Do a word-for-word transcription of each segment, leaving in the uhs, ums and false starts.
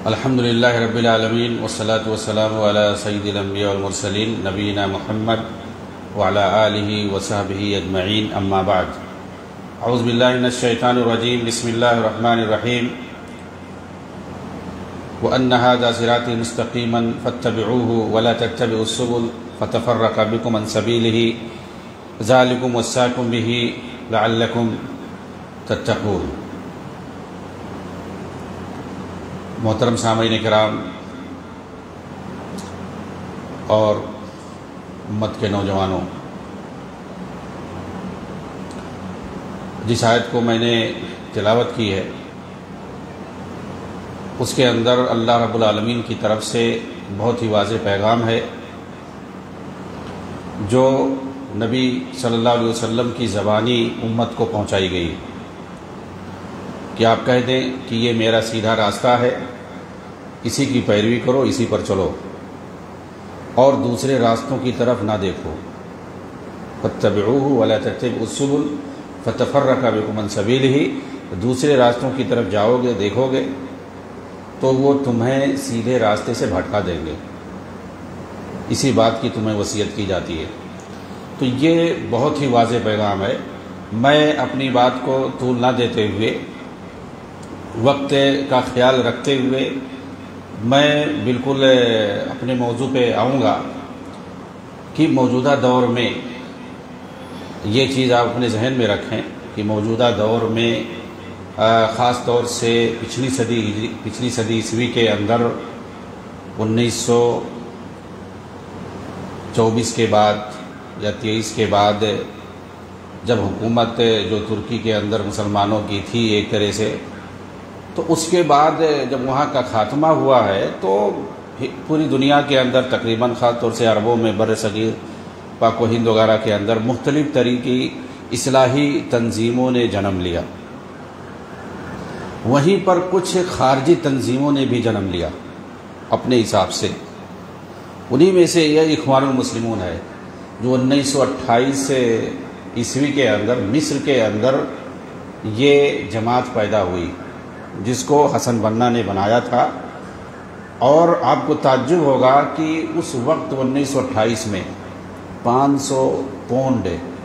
الحمد للہ رب العالمین والصلاة والسلام علی سید الانبیاء والمرسلین نبینا محمد وعلی آلہ وصحبہ اجمعین اما بعد اعوذ باللہ من الشیطان الرجیم بسم اللہ الرحمن الرحیم وَأَنَّ هَذَا صِرَاطِي مُسْتَقِيمًا فَاتَّبِعُوهُ وَلَا تَتَّبِعُوا السُّبُلَ فَتَفَرَّقَ بِكُمْ عَنْ سَبِيلِهِ ذَلِكُمْ وَصَّاكُمْ بِهِ لَعَلَّكُمْ تَتَّقُونَ۔ محترم سامعین کرام اور امت کے نوجوانوں، جس آیت کو میں نے تلاوت کی ہے اس کے اندر اللہ رب العالمین کی طرف سے بہت ہی واضح پیغام ہے جو نبی صلی اللہ علیہ وسلم کی زبانی امت کو پہنچائی گئی کہ آپ کہہ دیں کہ یہ میرا سیدھا راستہ ہے، اسی کی پیروی کرو، اسی پر چلو اور دوسرے راستوں کی طرف نہ دیکھو۔ فَاتَّبِعُوهُ وَلَا تَتَّبِعُوا السُّبُلَ فَتَفَرَّقَ بِكُمْ عَنْ سَبِيلِهِ، دوسرے راستوں کی طرف جاؤ گے، دیکھو گے تو وہ تمہیں سیدھے راستے سے بھٹکا دیں گے۔ اسی بات کی تمہیں وصیت کی جاتی ہے۔ تو یہ بہت ہی واضح پیغام ہے۔ میں اپنی بات کو طول نہ دیتے ہوئے، وقت کا خیال رکھتے ہوئے میں بالکل اپنے موضوع پہ آؤں گا کہ موجودہ دور میں یہ چیز آپ اپنے ذہن میں رکھیں کہ موجودہ دور میں خاص طور سے پچھلی صدی پچھلی صدی عیسوی کے اندر انیس سو چوبیس کے بعد یا تیئیس کے بعد جب حکومت جو ترکی کے اندر مسلمانوں کی تھی ایک طرح سے، تو اس کے بعد جب وہاں کا خاتمہ ہوا ہے تو پوری دنیا کے اندر تقریباً خاص طور سے عربوں میں، بر صغیر، پاک و ہند وغیرہ کے اندر مختلف طریقی اصلاحی تنظیموں نے جنم لیا۔ وہیں پر کچھ خارجی تنظیموں نے بھی جنم لیا اپنے حساب سے۔ انہی میں سے یہ اخوان المسلمون ہے جو انیس سو اٹھائیس عیسوی کے اندر مصر کے اندر یہ جماعت پیدا ہوئی جس کو حسن بنا نے بنایا تھا۔ اور آپ کو تعجب ہوگا کہ اس وقت انیس سو اٹھائیس میں پانچ سو پونڈ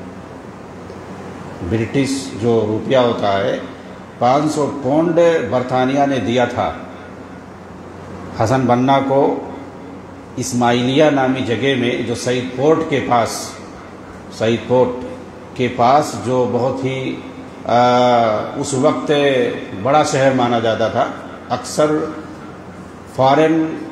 برٹش جو روپیہ ہوتا ہے، پانچ سو پونڈ برطانیہ نے دیا تھا حسن بنا کو اسماعیلیہ نامی جگہ میں، جو سعید پورٹ کے پاس سعید پورٹ کے پاس جو بہت ہی آ, اس وقت بڑا شہر مانا جاتا تھا۔ اکثر فارن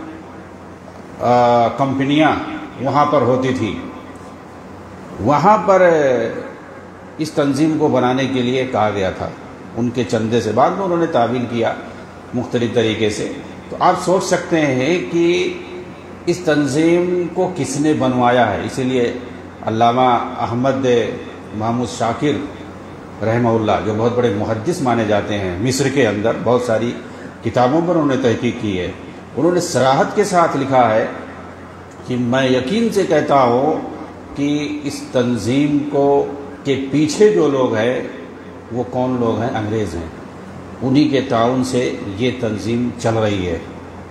کمپنیاں وہاں پر ہوتی تھی۔ وہاں پر اس تنظیم کو بنانے کے لیے کہا گیا تھا ان کے چندے سے، بعد میں انہوں نے تعویل کیا مختلف طریقے سے۔ تو آپ سوچ سکتے ہیں کہ اس تنظیم کو کس نے بنوایا ہے۔ اسی لیے علامہ احمد محمود شاکر رحمہ اللہ، جو بہت بڑے محدث مانے جاتے ہیں مصر کے اندر، بہت ساری کتابوں پر انہوں نے تحقیق کی ہے، انہوں نے صراحت کے ساتھ لکھا ہے کہ میں یقین سے کہتا ہوں کہ اس تنظیم کو کے پیچھے جو لوگ ہیں وہ کون لوگ ہیں؟ انگریز ہیں۔ انہی کے تعاون سے یہ تنظیم چل رہی ہے۔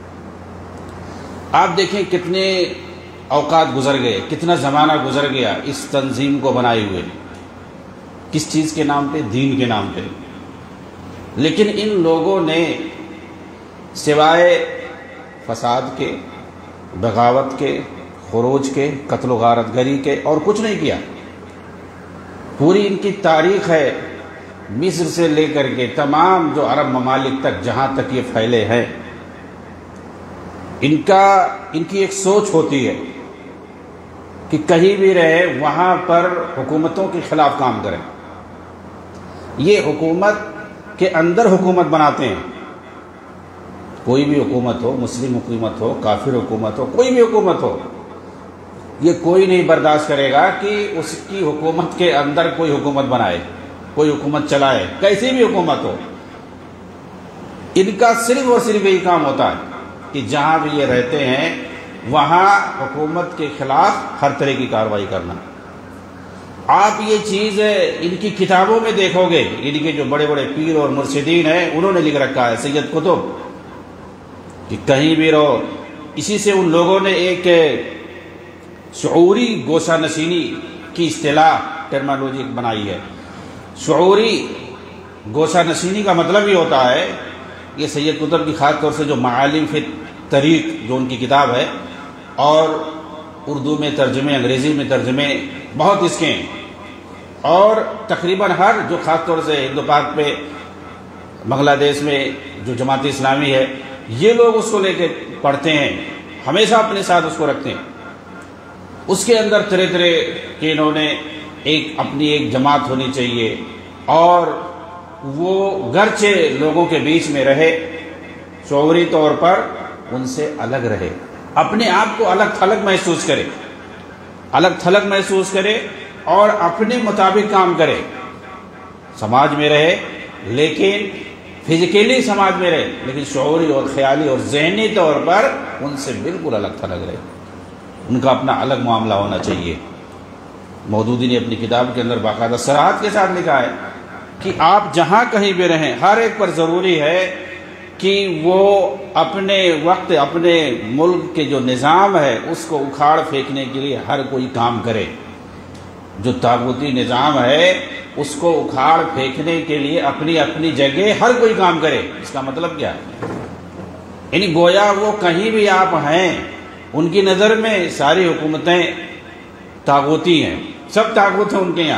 آپ دیکھیں کتنے اوقات گزر گئے، کتنا زمانہ گزر گیا اس تنظیم کو بنائے ہوئے، کس چیز کے نام پہ؟ دین کے نام پہ۔ لیکن ان لوگوں نے سوائے فساد کے، بغاوت کے، خروج کے، قتل و غارت گری کے اور کچھ نہیں کیا۔ پوری ان کی تاریخ ہے، مصر سے لے کر کے تمام جو عرب ممالک تک جہاں تک یہ پھیلے ہیں، ان کا ان کی ایک سوچ ہوتی ہے کہ کہیں بھی رہے وہاں پر حکومتوں کے خلاف کام کریں۔ یہ حکومت کے اندر حکومت بناتے ہیں۔ کوئی بھی حکومت ہو، مسلم حکومت ہو، کافر حکومت ہو، کوئی بھی حکومت ہو، یہ کوئی نہیں برداشت کرے گا کہ اس کی حکومت کے اندر کوئی حکومت بنائے، کوئی حکومت چلائے، کیسی بھی حکومت ہو۔ ان کا صرف اور صرف یہی کام ہوتا ہے کہ جہاں بھی یہ رہتے ہیں وہاں حکومت کے خلاف ہر طرح کی کارروائی کرنا۔ آپ یہ چیز ان کی کتابوں میں دیکھو گے، ان کے جو بڑے بڑے پیر اور مرشدین ہیں انہوں نے لکھ رکھا ہے، سید قطب کہ کہیں بھی رہو. اسی سے ان لوگوں نے ایک شعوری گوشہ نشینی کی اصطلاح ٹرمنالوجی بنائی ہے. شعوری گوشہ نشینی کا مطلب یہ ہوتا ہے، یہ سید قطب کی خاص طور سے جو معالم فی طریق جو ان کی کتاب ہے، اور اردو میں ترجمے، انگریزی میں ترجمے بہت اس کے ہیں، اور تقریباً ہر جو خاص طور سے ہندو پاک پہ بنگلہ دیش میں جو جماعت اسلامی ہے، یہ لوگ اس کو لے کے پڑھتے ہیں، ہمیشہ اپنے ساتھ اس کو رکھتے ہیں. اس کے اندر طرح طرح کہ انہوں نے ایک اپنی ایک جماعت ہونی چاہیے، اور وہ گرچہ لوگوں کے بیچ میں رہے، شعوری طور پر ان سے الگ رہے، اپنے آپ کو الگ تھلگ محسوس کرے، الگ تھلگ محسوس کرے اور اپنے مطابق کام کرے. سماج میں رہے لیکن فزیکلی سماج میں رہے، لیکن شعوری اور خیالی اور ذہنی طور پر ان سے بالکل الگ تھلگ رہے. ان کا اپنا الگ معاملہ ہونا چاہیے. مودودی نے اپنی کتاب کے اندر باقاعدہ صراحت کے ساتھ لکھا ہے کہ آپ جہاں کہیں بھی رہیں، ہر ایک پر ضروری ہے کہ وہ اپنے وقت، اپنے ملک کے جو نظام ہے اس کو اکھاڑ پھینکنے کے لیے ہر کوئی کام کرے. جو طاغوتی نظام ہے اس کو اکھاڑ پھینکنے کے لیے اپنی اپنی جگہ ہر کوئی کام کرے. اس کا مطلب کیا ہے؟ یعنی گویا وہ کہیں بھی آپ ہیں، ان کی نظر میں ساری حکومتیں طاغوتی ہیں، سب طاغوت ہیں ان کے یہاں.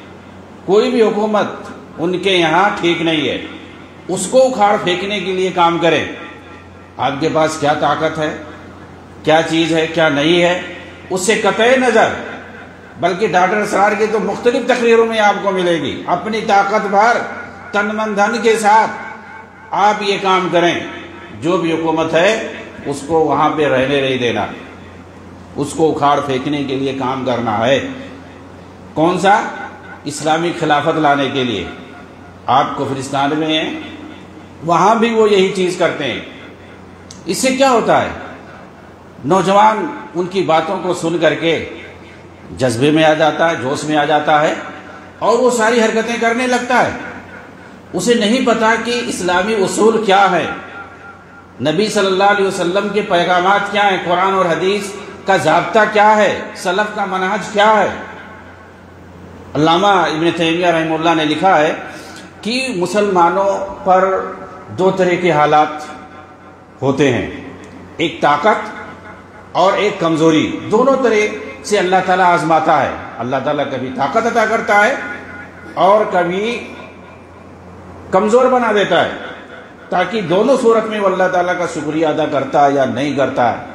کوئی بھی حکومت ان کے یہاں ٹھیک نہیں ہے. اس کو اکھاڑ پھینکنے کے لیے کام کریں. آپ کے پاس کیا طاقت ہے، کیا چیز ہے، کیا نہیں ہے، اس سے قطع نظر. بلکہ ڈاکٹر اسرار کی تو مختلف تقریروں میں آپ کو ملے گی، اپنی طاقت بھر تن من دھن کے ساتھ آپ یہ کام کریں. جو بھی حکومت ہے اس کو وہاں پہ رہنے نہیں دینا، اس کو اکھاڑ پھینکنے کے لیے کام کرنا ہے. کون سا؟ اسلامی خلافت لانے کے لیے. آپ کفرستان میں ہیں، وہاں بھی وہ یہی چیز کرتے ہیں. اس سے کیا ہوتا ہے؟ نوجوان ان کی باتوں کو سن کر کے جذبے میں آ جاتا ہے، جوش میں آ جاتا ہے، اور وہ ساری حرکتیں کرنے لگتا ہے. اسے نہیں پتا کہ اسلامی اصول کیا ہے، نبی صلی اللہ علیہ وسلم کے پیغامات کیا ہیں، قرآن اور حدیث کا ضابطہ کیا ہے، سلف کا منہج کیا ہے. علامہ ابن تیمیہ رحمہ اللہ نے لکھا ہے کہ مسلمانوں پر دو طرح کے حالات ہوتے ہیں، ایک طاقت اور ایک کمزوری. دونوں طرح سے اللہ تعالیٰ آزماتا ہے. اللہ تعالیٰ کبھی طاقت عطا کرتا ہے اور کبھی کمزور بنا دیتا ہے، تاکہ دونوں صورت میں وہ اللہ تعالیٰ کا شکریہ ادا کرتا ہے یا نہیں کرتا ہے.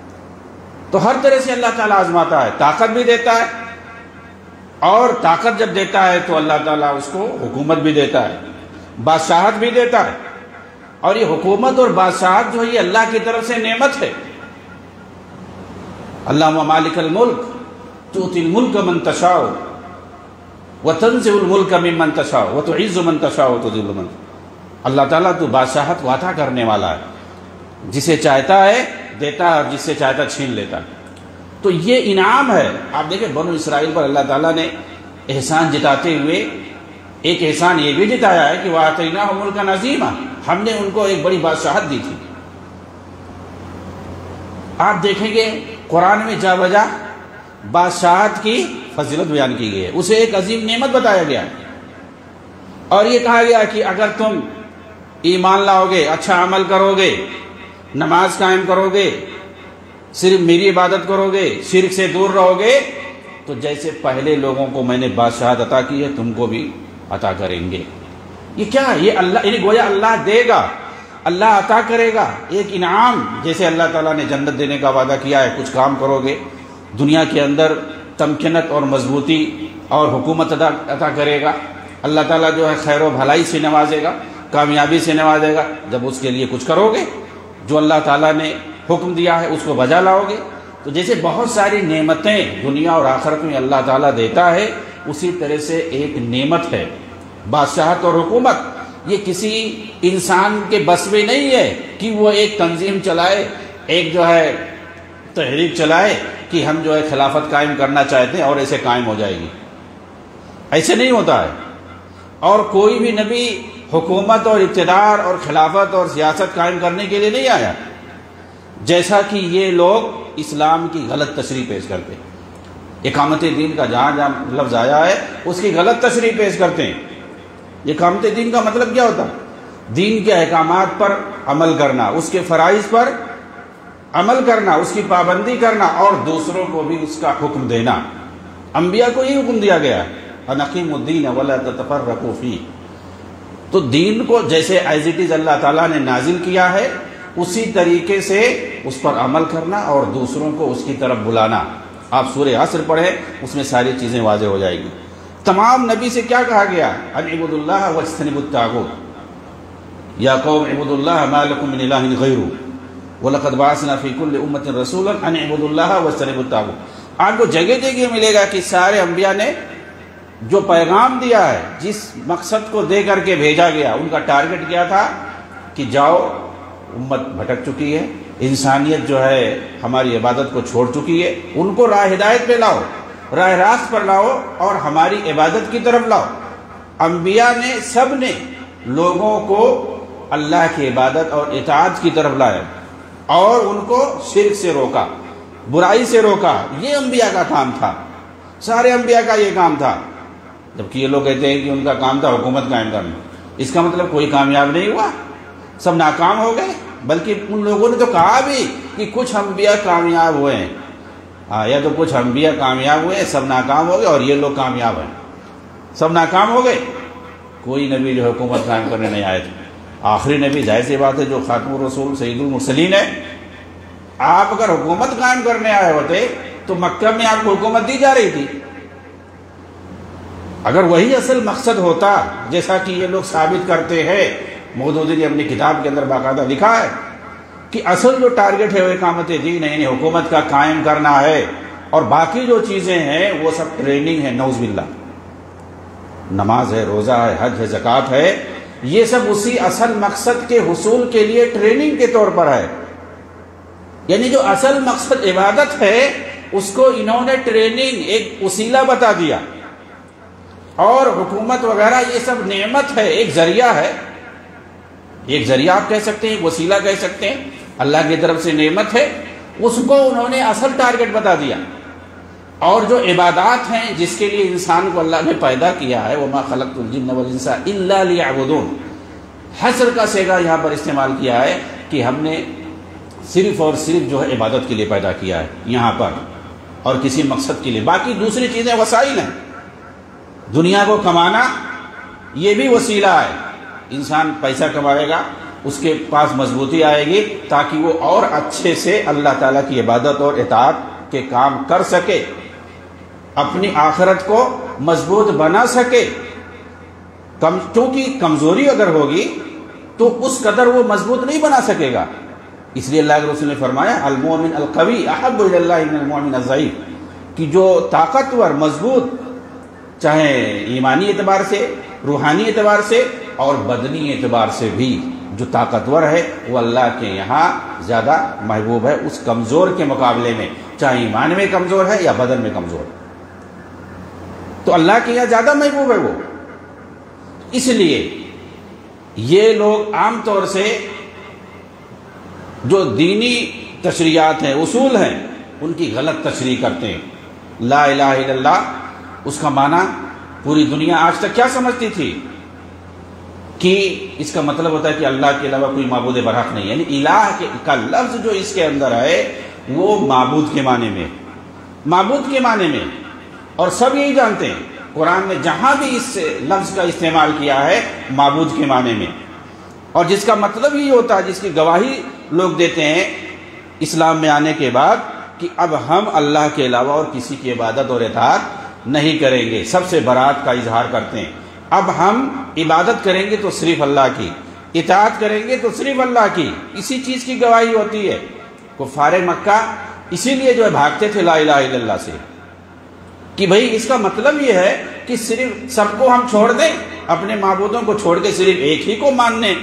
تو ہر طرح سے اللہ تعالیٰ آزماتا ہے. طاقت بھی دیتا ہے، اور طاقت جب دیتا ہے تو اللہ تعالیٰ اس کو حکومت بھی دیتا ہے، بادشاہت بھی دیتا ہے. اور یہ حکومت اور بادشاہت جو ہے یہ اللہ کی طرف سے نعمت ہے. اللہم مالک الملک تؤتی الملک من تشاء وتنزع الملک ممن تشاء وتعز من تشاء وتذل من. اللہ تعالیٰ تو بادشاہت عطا کرنے والا ہے، جسے چاہتا ہے دیتا ہے اور جس سے چاہتا چھین لیتا ہے. تو یہ انعام ہے. آپ دیکھیں بنو اسرائیل پر اللہ تعالیٰ نے احسان جتاتے ہوئے ایک احسان یہ بھی جتایا ہے کہ وَآتَيْنَاهُ مُلْكًا عَظِيمًا، ہم نے ان کو ایک بڑی بادشاہت دی تھی. آپ دیکھیں گے قرآن میں جا بجا بادشاہت کی فضیلت بیان کی گئی ہے، اسے ایک عظیم نعمت بتایا گیا، اور یہ کہا گیا کہ اگر تم ایمان لاؤ گے، اچھا عمل کرو گے، نماز قائم کرو گے، صرف میری عبادت کرو گے، شرک سے دور رہو گے، تو جیسے پہلے لوگوں کو میں نے بادشاہت عطا کی ہے تم کو بھی عطا کریں گے. یہ کیا ہے؟ یہ اللہ، یعنی گویا اللہ دے گا، اللہ عطا کرے گا ایک انعام. جیسے اللہ تعالیٰ نے جنت دینے کا وعدہ کیا ہے، کچھ کام کرو گے دنیا کے اندر تمکنت اور مضبوطی اور حکومت عطا کرے گا. اللہ تعالیٰ جو ہے خیر و بھلائی سے نوازے گا، کامیابی سے نوازے گا جب اس کے لیے کچھ کرو گے، جو اللہ تعالیٰ نے حکم دیا ہے اس کو بجا لاؤ گے. تو جیسے بہت ساری نعمتیں دنیا اور آخرت میں اللہ تعالیٰ دیتا ہے، اسی طرح سے ایک نعمت ہے بادشاہت اور حکومت. یہ کسی انسان کے بس میں نہیں ہے کہ وہ ایک تنظیم چلائے، ایک جو ہے تحریک چلائے کہ ہم جو ہے خلافت قائم کرنا چاہتے ہیں اور ایسے قائم ہو جائے گی. ایسے نہیں ہوتا ہے. اور کوئی بھی نبی حکومت اور اقتدار اور خلافت اور سیاست قائم کرنے کے لیے نہیں آیا. جیسا کہ یہ لوگ اسلام کی غلط تشریح پیش کرتے ہیں۔ اقامت دین کا جہاں جہاں لفظ آیا ہے اس کی غلط تشریح پیش کرتے ہیں۔ اقامت دین کا مطلب کیا ہوتا ہے؟ دین کے احکامات پر عمل کرنا، اس کے فرائض پر عمل کرنا، اس کی پابندی کرنا اور دوسروں کو بھی اس کا حکم دینا۔ انبیاء کو یہ حکم دیا گیا ہے ان اقیموا الدین ولا تتفرقوا فیہ۔ تو دین کو جیسے ایز اٹ از اللہ تعالیٰ نے نازل کیا ہے اسی طریقے سے اس پر عمل کرنا اور دوسروں کو اس کی طرف بلانا۔ آپ سورہ عصر پڑھیں، اس میں ساری چیزیں واضح ہو جائے گی۔ تمام نبی سے کیا کہا گیا؟ ان اعبدوا اللہ واجتنبوا الطاغوت، یا قوم اعبدوا اللہ ما لکم من الہ غیرہ وَلَقَدْ بَعَثْنَا فِي كُلِّ أُمَّةٍ رَسُولًا أَنِ اعْبُدُوا اللَّهَ وَاجْتَنِبُوا الطَّاغُوتَ۔ آپ کو جگہ جگہ ملے گا کہ سارے انبیاء نے جو پیغام دیا ہے، جس مقصد کو دے کر کے بھیجا گیا، ان کا ٹارگٹ کیا تھا کہ جاؤ، امت بھٹک چکی ہے، انسانیت جو ہے ہماری عبادت کو چھوڑ چکی ہے، ان کو راہ ہدایت پہ لاؤ، راہ راست پر لاؤ اور ہماری عبادت کی طرف لاؤ۔ انبیاء نے سب نے لوگوں کو اللہ کی عبادت اور اطاعت کی طرف لایا اور ان کو شرک سے روکا، برائی سے روکا۔ یہ انبیاء کا کام تھا، سارے انبیاء کا یہ کام تھا۔ جبکہ یہ لوگ کہتے ہیں کہ ان کا کام تھا حکومت قائم کرنا، اس کا مطلب کوئی کامیاب نہیں ہوا، سب ناکام ہو گئے۔ بلکہ ان لوگوں نے تو کہا بھی کہ کچھ انبیاء کامیاب ہوئے ہیں، ہاں یا تو کچھ انبیاء کامیاب ہوئے، سب ناکام ہو گئے، اور یہ لوگ کامیاب ہیں، سب ناکام ہو گئے۔ کوئی نبی جو حکومت قائم کرنے نہیں آئے تھے۔ آخری نبی ظاہر سی بات ہے جو خاتم الرسول سید المرسلین ہے، آپ اگر حکومت قائم کرنے آئے ہوتے تو مکہ میں آپ کو حکومت دی جا رہی تھی۔ اگر وہی اصل مقصد ہوتا، جیسا کہ یہ لوگ ثابت کرتے ہیں، مودودی نے اپنی کتاب کے اندر باقاعدہ لکھا ہے کہ اصل جو ٹارگٹ ہے وہ اقامت دین ہے، یعنی حکومت کا قائم کرنا ہے، اور باقی جو چیزیں ہیں وہ سب ٹریننگ ہے۔ نعوذ باللہ، نماز ہے، روزہ ہے، حج ہے، زکوٰۃ ہے، یہ سب اسی اصل مقصد کے حصول کے لیے ٹریننگ کے طور پر ہے۔ یعنی جو اصل مقصد عبادت ہے اس کو انہوں نے ٹریننگ، ایک وسیلہ بتا دیا، اور حکومت وغیرہ یہ سب نعمت ہے، ایک ذریعہ ہے، ایک ذریعہ آپ کہہ سکتے ہیں، ایک وسیلہ کہہ سکتے ہیں، اللہ کی طرف سے نعمت ہے، اس کو انہوں نے اصل ٹارگٹ بتا دیا۔ اور جو عبادات ہیں جس کے لیے انسان کو اللہ نے پیدا کیا ہے، وَمَا خَلَقْتُ الْجِنَّ وَالْإِنسَ إِلَّا لِيَعْبُدُونَ، حصر کا صیغہ یہاں پر استعمال کیا ہے کہ ہم نے صرف اور صرف جو ہے عبادت کے لیے پیدا کیا ہے یہاں پر، اور کسی مقصد کے لیے۔ باقی دوسری چیزیں وسائل ہیں، دنیا کو کمانا یہ بھی وسیلہ ہے، انسان پیسہ کمائے گا، اس کے پاس مضبوطی آئے گی تاکہ وہ اور اچھے سے اللہ تعالیٰ کی عبادت اور اطاعت کے کام کر سکے، اپنی آخرت کو مضبوط بنا سکے۔ کم کیونکہ کمزوری اگر ہوگی تو اس قدر وہ مضبوط نہیں بنا سکے گا۔ اس لیے اللہ کے رسول نے فرمایا المؤمن القوی احب الی اللہ من المؤمن الضعیف، کہ جو طاقتور، مضبوط، چاہے ایمانی اعتبار سے، روحانی اعتبار سے اور بدنی اعتبار سے بھی جو طاقتور ہے وہ اللہ کے یہاں زیادہ محبوب ہے اس کمزور کے مقابلے میں، چاہے ایمان میں کمزور ہے یا بدن میں کمزور ہے، تو اللہ کے یہاں زیادہ محبوب ہے وہ۔ اس لیے یہ لوگ عام طور سے جو دینی تشریعات ہیں، اصول ہیں، ان کی غلط تشریح کرتے ہیں۔ لا الہ الا اللہ، اس کا معنی پوری دنیا آج تک کیا سمجھتی تھی کہ اس کا مطلب ہوتا ہے کہ اللہ کے علاوہ کوئی معبود برحق نہیں، یعنی الہ کا لفظ جو اس کے اندر ہے وہ معبود کے معنی میں، معبود کے معنی میں، اور سب یہی جانتے ہیں قرآن میں جہاں بھی اس لفظ کا استعمال کیا ہے معبود کے معنی میں، اور جس کا مطلب یہ ہوتا ہے، جس کی گواہی لوگ دیتے ہیں اسلام میں آنے کے بعد کہ اب ہم اللہ کے علاوہ اور کسی کی عبادت اور اطاعت نہیں کریں گے، سب سے برات کا اظہار کرتے ہیں۔ اب ہم عبادت کریں گے تو صرف اللہ کی، اطاعت کریں گے تو صرف اللہ کی، اسی چیز کی گواہی ہوتی ہے۔ کفار مکہ اسی لیے جو ہے بھاگتے تھے لا الہ الا اللہ سے، کہ بھئی اس کا مطلب یہ ہے کہ صرف سب کو ہم چھوڑ دیں، اپنے معبودوں کو چھوڑ کے صرف ایک ہی کو ماننے۔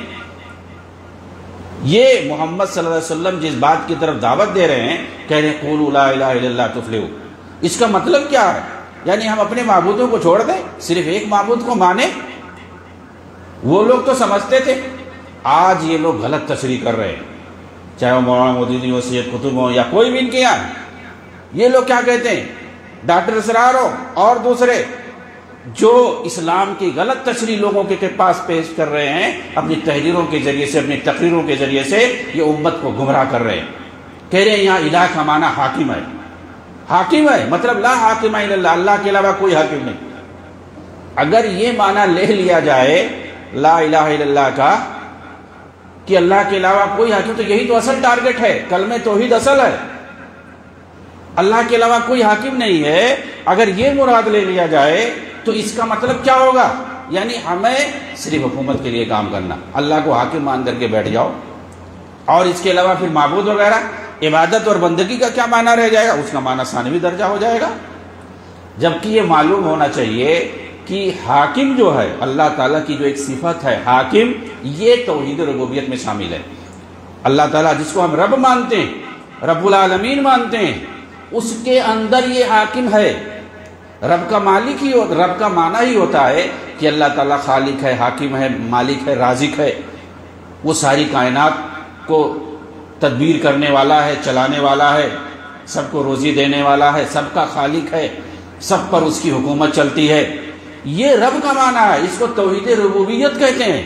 یہ محمد صلی اللہ علیہ وسلم جس بات کی طرف دعوت دے رہے ہیں، کہہ رہے ہیں قولوا لا الہ الا اللہ تفلحوا، اس کا مطلب کیا ہے؟ یعنی ہم اپنے معبودوں کو چھوڑ دیں، صرف ایک معبود کو مانیں۔ وہ لوگ تو سمجھتے تھے، آج یہ لوگ غلط تشریح کر رہے ہیں۔ چاہے وہ مولانا مودودی ہو، سید قطب ہو، یا کوئی بھی ان کے یہاں، یہ لوگ کیا کہتے ہیں، ڈاکٹر اسرار ہو اور دوسرے جو اسلام کی غلط تشریح لوگوں کے پاس پیش کر رہے ہیں اپنی تحریروں کے ذریعے سے، اپنی تقریروں کے ذریعے سے، یہ امت کو گمراہ کر رہے ہیں۔ کہہ رہے ہیں یہاں الہ کا معنی حاکم ہے، حاکم ہے مطلب لا حاکم الا اللہ، اللہ کے علاوہ کوئی حاکم نہیں۔ اگر یہ معنی لے لیا جائے لا الہ الا اللہ کا کہ اللہ کے علاوہ کوئی حاکم، تو یہی تو اصل ٹارگٹ ہے، کلمہ توحید اصل ہے، اللہ کے علاوہ کوئی حاکم نہیں ہے۔ اگر یہ مراد لے لیا جائے تو اس کا مطلب کیا ہوگا، یعنی ہمیں صرف حکومت کے لیے کام کرنا، اللہ کو حاکم مان کر کے بیٹھ جاؤ، اور اس کے علاوہ پھر معبود وغیرہ عبادت اور بندگی کا کیا معنی رہ جائے گا، اس کا معنی ثانوی درجہ ہو جائے گا۔ جبکہ یہ معلوم ہونا چاہیے کہ حاکم جو ہے اللہ تعالیٰ کی جو ایک صفت ہے حاکم، یہ توحید ربوبیت میں شامل ہے۔ اللہ تعالیٰ جس کو ہم رب مانتے ہیں، رب العالمین مانتے ہیں، اس کے اندر یہ حاکم ہے۔ رب کا مالک ہی رب کا معنی ہی ہوتا ہے کہ اللہ تعالیٰ خالق ہے، حاکم ہے، مالک ہے، رازق ہے، وہ ساری کائنات کو تدبیر کرنے والا ہے، چلانے والا ہے، سب کو روزی دینے والا ہے، سب کا خالق ہے، سب پر اس کی حکومت چلتی ہے۔ یہ رب کا معنی ہے، اس کو توحید ربوبیت کہتے ہیں۔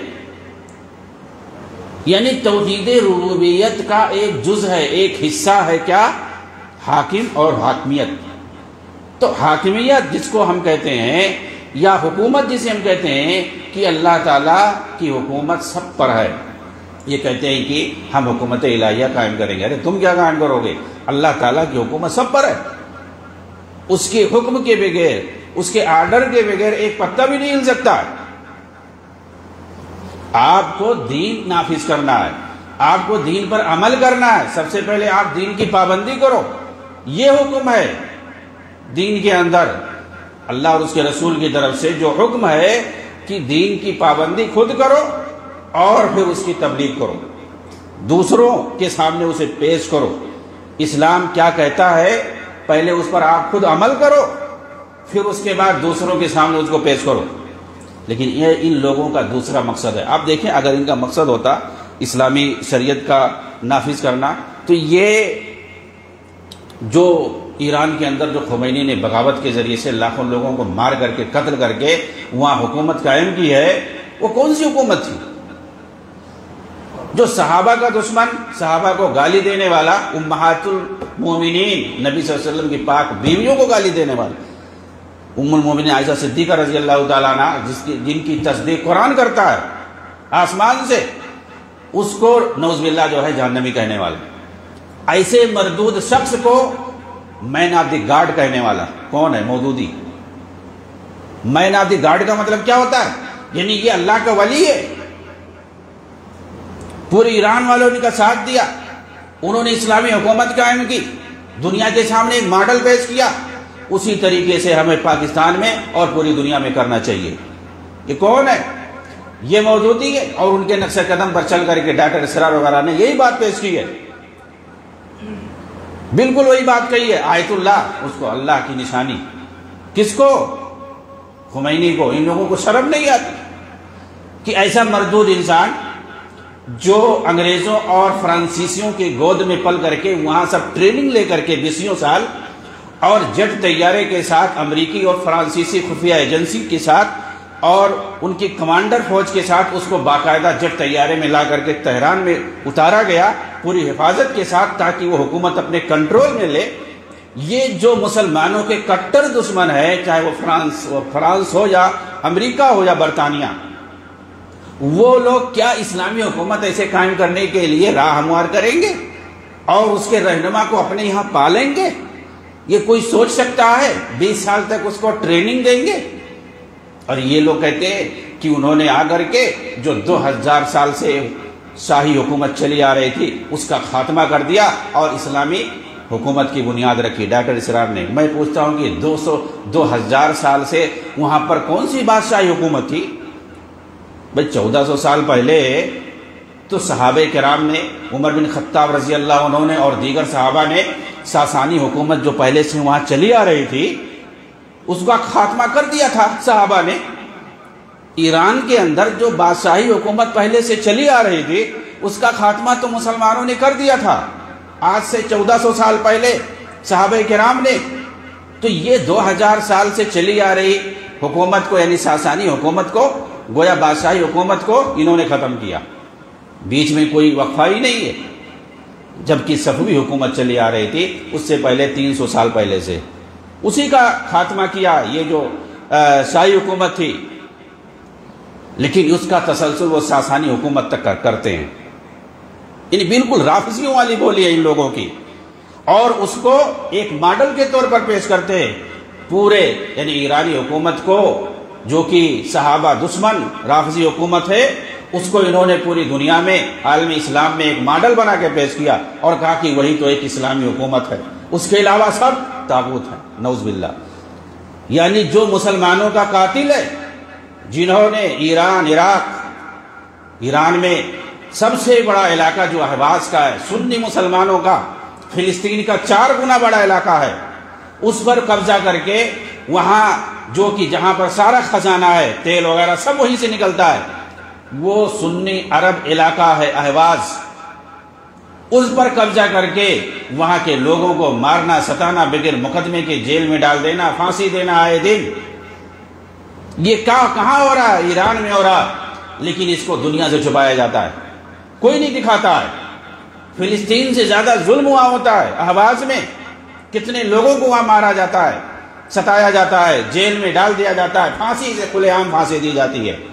یعنی توحید ربوبیت کا ایک جز ہے، ایک حصہ ہے کیا، حاکم اور حاکمیت۔ تو حاکمیت جس کو ہم کہتے ہیں یا حکومت جسے ہم کہتے ہیں کہ اللہ تعالیٰ کی حکومت سب پر ہے، یہ کہتے ہیں کہ ہم حکومت الہیہ قائم کریں گے۔ ارے تم کیا قائم کرو گے، اللہ تعالیٰ کی حکومت سب پر ہے، اس کے حکم کے بغیر، اس کے آرڈر کے بغیر ایک پتہ بھی نہیں ہل سکتا ہے۔ آپ کو دین نافذ کرنا ہے، آپ کو دین پر عمل کرنا ہے، سب سے پہلے آپ دین کی پابندی کرو، یہ حکم ہے دین کے اندر۔ اللہ اور اس کے رسول کی طرف سے جو حکم ہے کہ دین کی پابندی خود کرو اور پھر اس کی تبلیغ کرو، دوسروں کے سامنے اسے پیش کرو۔ اسلام کیا کہتا ہے پہلے اس پر آپ خود عمل کرو، پھر اس کے بعد دوسروں کے سامنے اس کو پیش کرو۔ لیکن یہ ان لوگوں کا دوسرا مقصد ہے۔ آپ دیکھیں اگر ان کا مقصد ہوتا اسلامی شریعت کا نافذ کرنا، تو یہ جو ایران کے اندر جو خمینی نے بغاوت کے ذریعے سے لاکھوں لوگوں کو مار کر کے قتل کر کے وہاں حکومت قائم کی ہے، وہ کون سی حکومت تھی؟ جو صحابہ کا دشمن، صحابہ کو گالی دینے والا، امہات المومنین نبی صلی اللہ علیہ وسلم کی پاک بیویوں کو گالی دینے والا، ام المومنین عائشہ صدیقہ رضی اللہ تعالیٰ عنہ جس کی جن کی تصدیق قرآن کرتا ہے آسمان سے، اس کو نعوذ باللہ جو ہے جہنمی کہنے والا۔ ایسے مردود شخص کو مین آف دی گاڈ کہنے والا کون ہے؟ Maududi. Man of the God کا مطلب کیا ہوتا ہے؟ یعنی یہ اللہ کا ولی ہے۔ پورے ایران والوں نے کا ساتھ دیا، انہوں نے اسلامی حکومت قائم کی، دنیا کے سامنے ایک ماڈل پیش کیا، اسی طریقے سے ہمیں پاکستان میں اور پوری دنیا میں کرنا چاہیے۔ یہ کون ہے؟ یہ مودودی ہے، اور ان کے نقش قدم پر چل کر کے ڈاکٹر اسرار وغیرہ نے یہی بات پیش کی ہے، بالکل وہی بات کہی ہے۔ آیت اللہ، اس کو اللہ کی نشانی، کس کو؟ خمینی کو۔ ان لوگوں کو شرم نہیں آتی کہ ایسا مردود انسان جو انگریزوں اور فرانسیسیوں کے گود میں پل کر کے وہاں سب ٹریننگ لے کر کے بیسیوں سال اور جٹ طیارے کے ساتھ امریکی اور فرانسیسی خفیہ ایجنسی کے ساتھ اور ان کی کمانڈر فوج کے ساتھ اس کو باقاعدہ جٹ طیارے میں لا کر کے تہران میں اتارا گیا پوری حفاظت کے ساتھ تاکہ وہ حکومت اپنے کنٹرول میں لے۔ یہ جو مسلمانوں کے کٹر دشمن ہے، چاہے وہ فرانس فرانس ہو یا امریکہ ہو یا برطانیہ، وہ لوگ کیا اسلامی حکومت ایسے قائم کرنے کے لیے راہ ہموار کریں گے اور اس کے رہنما کو اپنے یہاں پالیں گے؟ یہ کوئی سوچ سکتا ہے؟ بیس سال تک اس کو ٹریننگ دیں گے؟ اور یہ لوگ کہتے ہیں کہ انہوں نے آ کر کے جو دو ہزار سال سے شاہی حکومت چلی آ رہی تھی اس کا خاتمہ کر دیا اور اسلامی حکومت کی بنیاد رکھی ڈاکٹر اسرار نے۔ میں پوچھتا ہوں کہ دو سو دو ہزار سال سے وہاں پر کون سی بادشاہی حکومت تھی؟ بھائی چودہ سو سال پہلے تو صحابہ کرام نے، عمر بن خطاب رضی اللہ عنہ نے اور دیگر صحابہ نے ساسانی حکومت جو پہلے سے وہاں چلی آ رہی تھی اس کا خاتمہ کر دیا تھا صحابہ نے۔ ایران کے اندر جو بادشاہی حکومت پہلے سے چلی آ رہی تھی اس کا خاتمہ تو مسلمانوں نے کر دیا تھا آج سے چودہ سو سال پہلے صحابہ کرام نے. تو یہ دو ہزار سال سے چلی آ رہی حکومت کو، یعنی ساسانی حکومت کو، گویا بادشاہی حکومت کو انہوں نے ختم کیا. بیچ میں کوئی وقفہ ہی نہیں ہے. جبکہ صفوی حکومت چلی آ رہی تھی اس سے پہلے تین سو سال پہلے سے، اسی کا خاتمہ کیا یہ جو شاہی حکومت تھی. لیکن اس کا تسلسل وہ ساسانی حکومت تک کرتے ہیں. یعنی بالکل رافضیوں والی بولی ہے ان لوگوں کی، اور اس کو ایک ماڈل کے طور پر پیش کرتے ہیں پورے یعنی ایرانی حکومت کو، جو کہ صحابہ دشمن رافضی حکومت ہے، اس کو انہوں نے پوری دنیا میں عالم اسلام میں ایک ماڈل بنا کے پیش کیا اور کہا کہ وہی تو ایک اسلامی حکومت ہے، اس کے علاوہ سب طاغوت ہیں. نعوذ باللہ. یعنی جو مسلمانوں کا قاتل ہے، جنہوں نے ایران عراق ایران میں سب سے بڑا علاقہ جو احواز کا ہے سنی مسلمانوں کا، فلسطین کا چار گنا بڑا علاقہ ہے، اس پر قبضہ کر کے وہاں جو کہ جہاں پر سارا خزانہ ہے تیل وغیرہ سب وہیں سے نکلتا ہے، وہ سنی عرب علاقہ ہے احواز، اس پر قبضہ کر کے وہاں کے لوگوں کو مارنا ستانا، بغیر مقدمے کے جیل میں ڈال دینا، پھانسی دینا آئے دن. یہ کہاں ہو رہا ہے؟ ایران میں ہو رہا ہے. لیکن اس کو دنیا سے چھپایا جاتا ہے، کوئی نہیں دکھاتا ہے. فلسطین سے زیادہ ظلم ہوا ہوتا ہے احواز میں، کتنے لوگوں کو وہاں مارا جاتا ہے، ستایا جاتا ہے، جیل میں ڈال دیا جاتا ہے، پھانسی سے کھلے عام پھانسی دی جاتی ہے،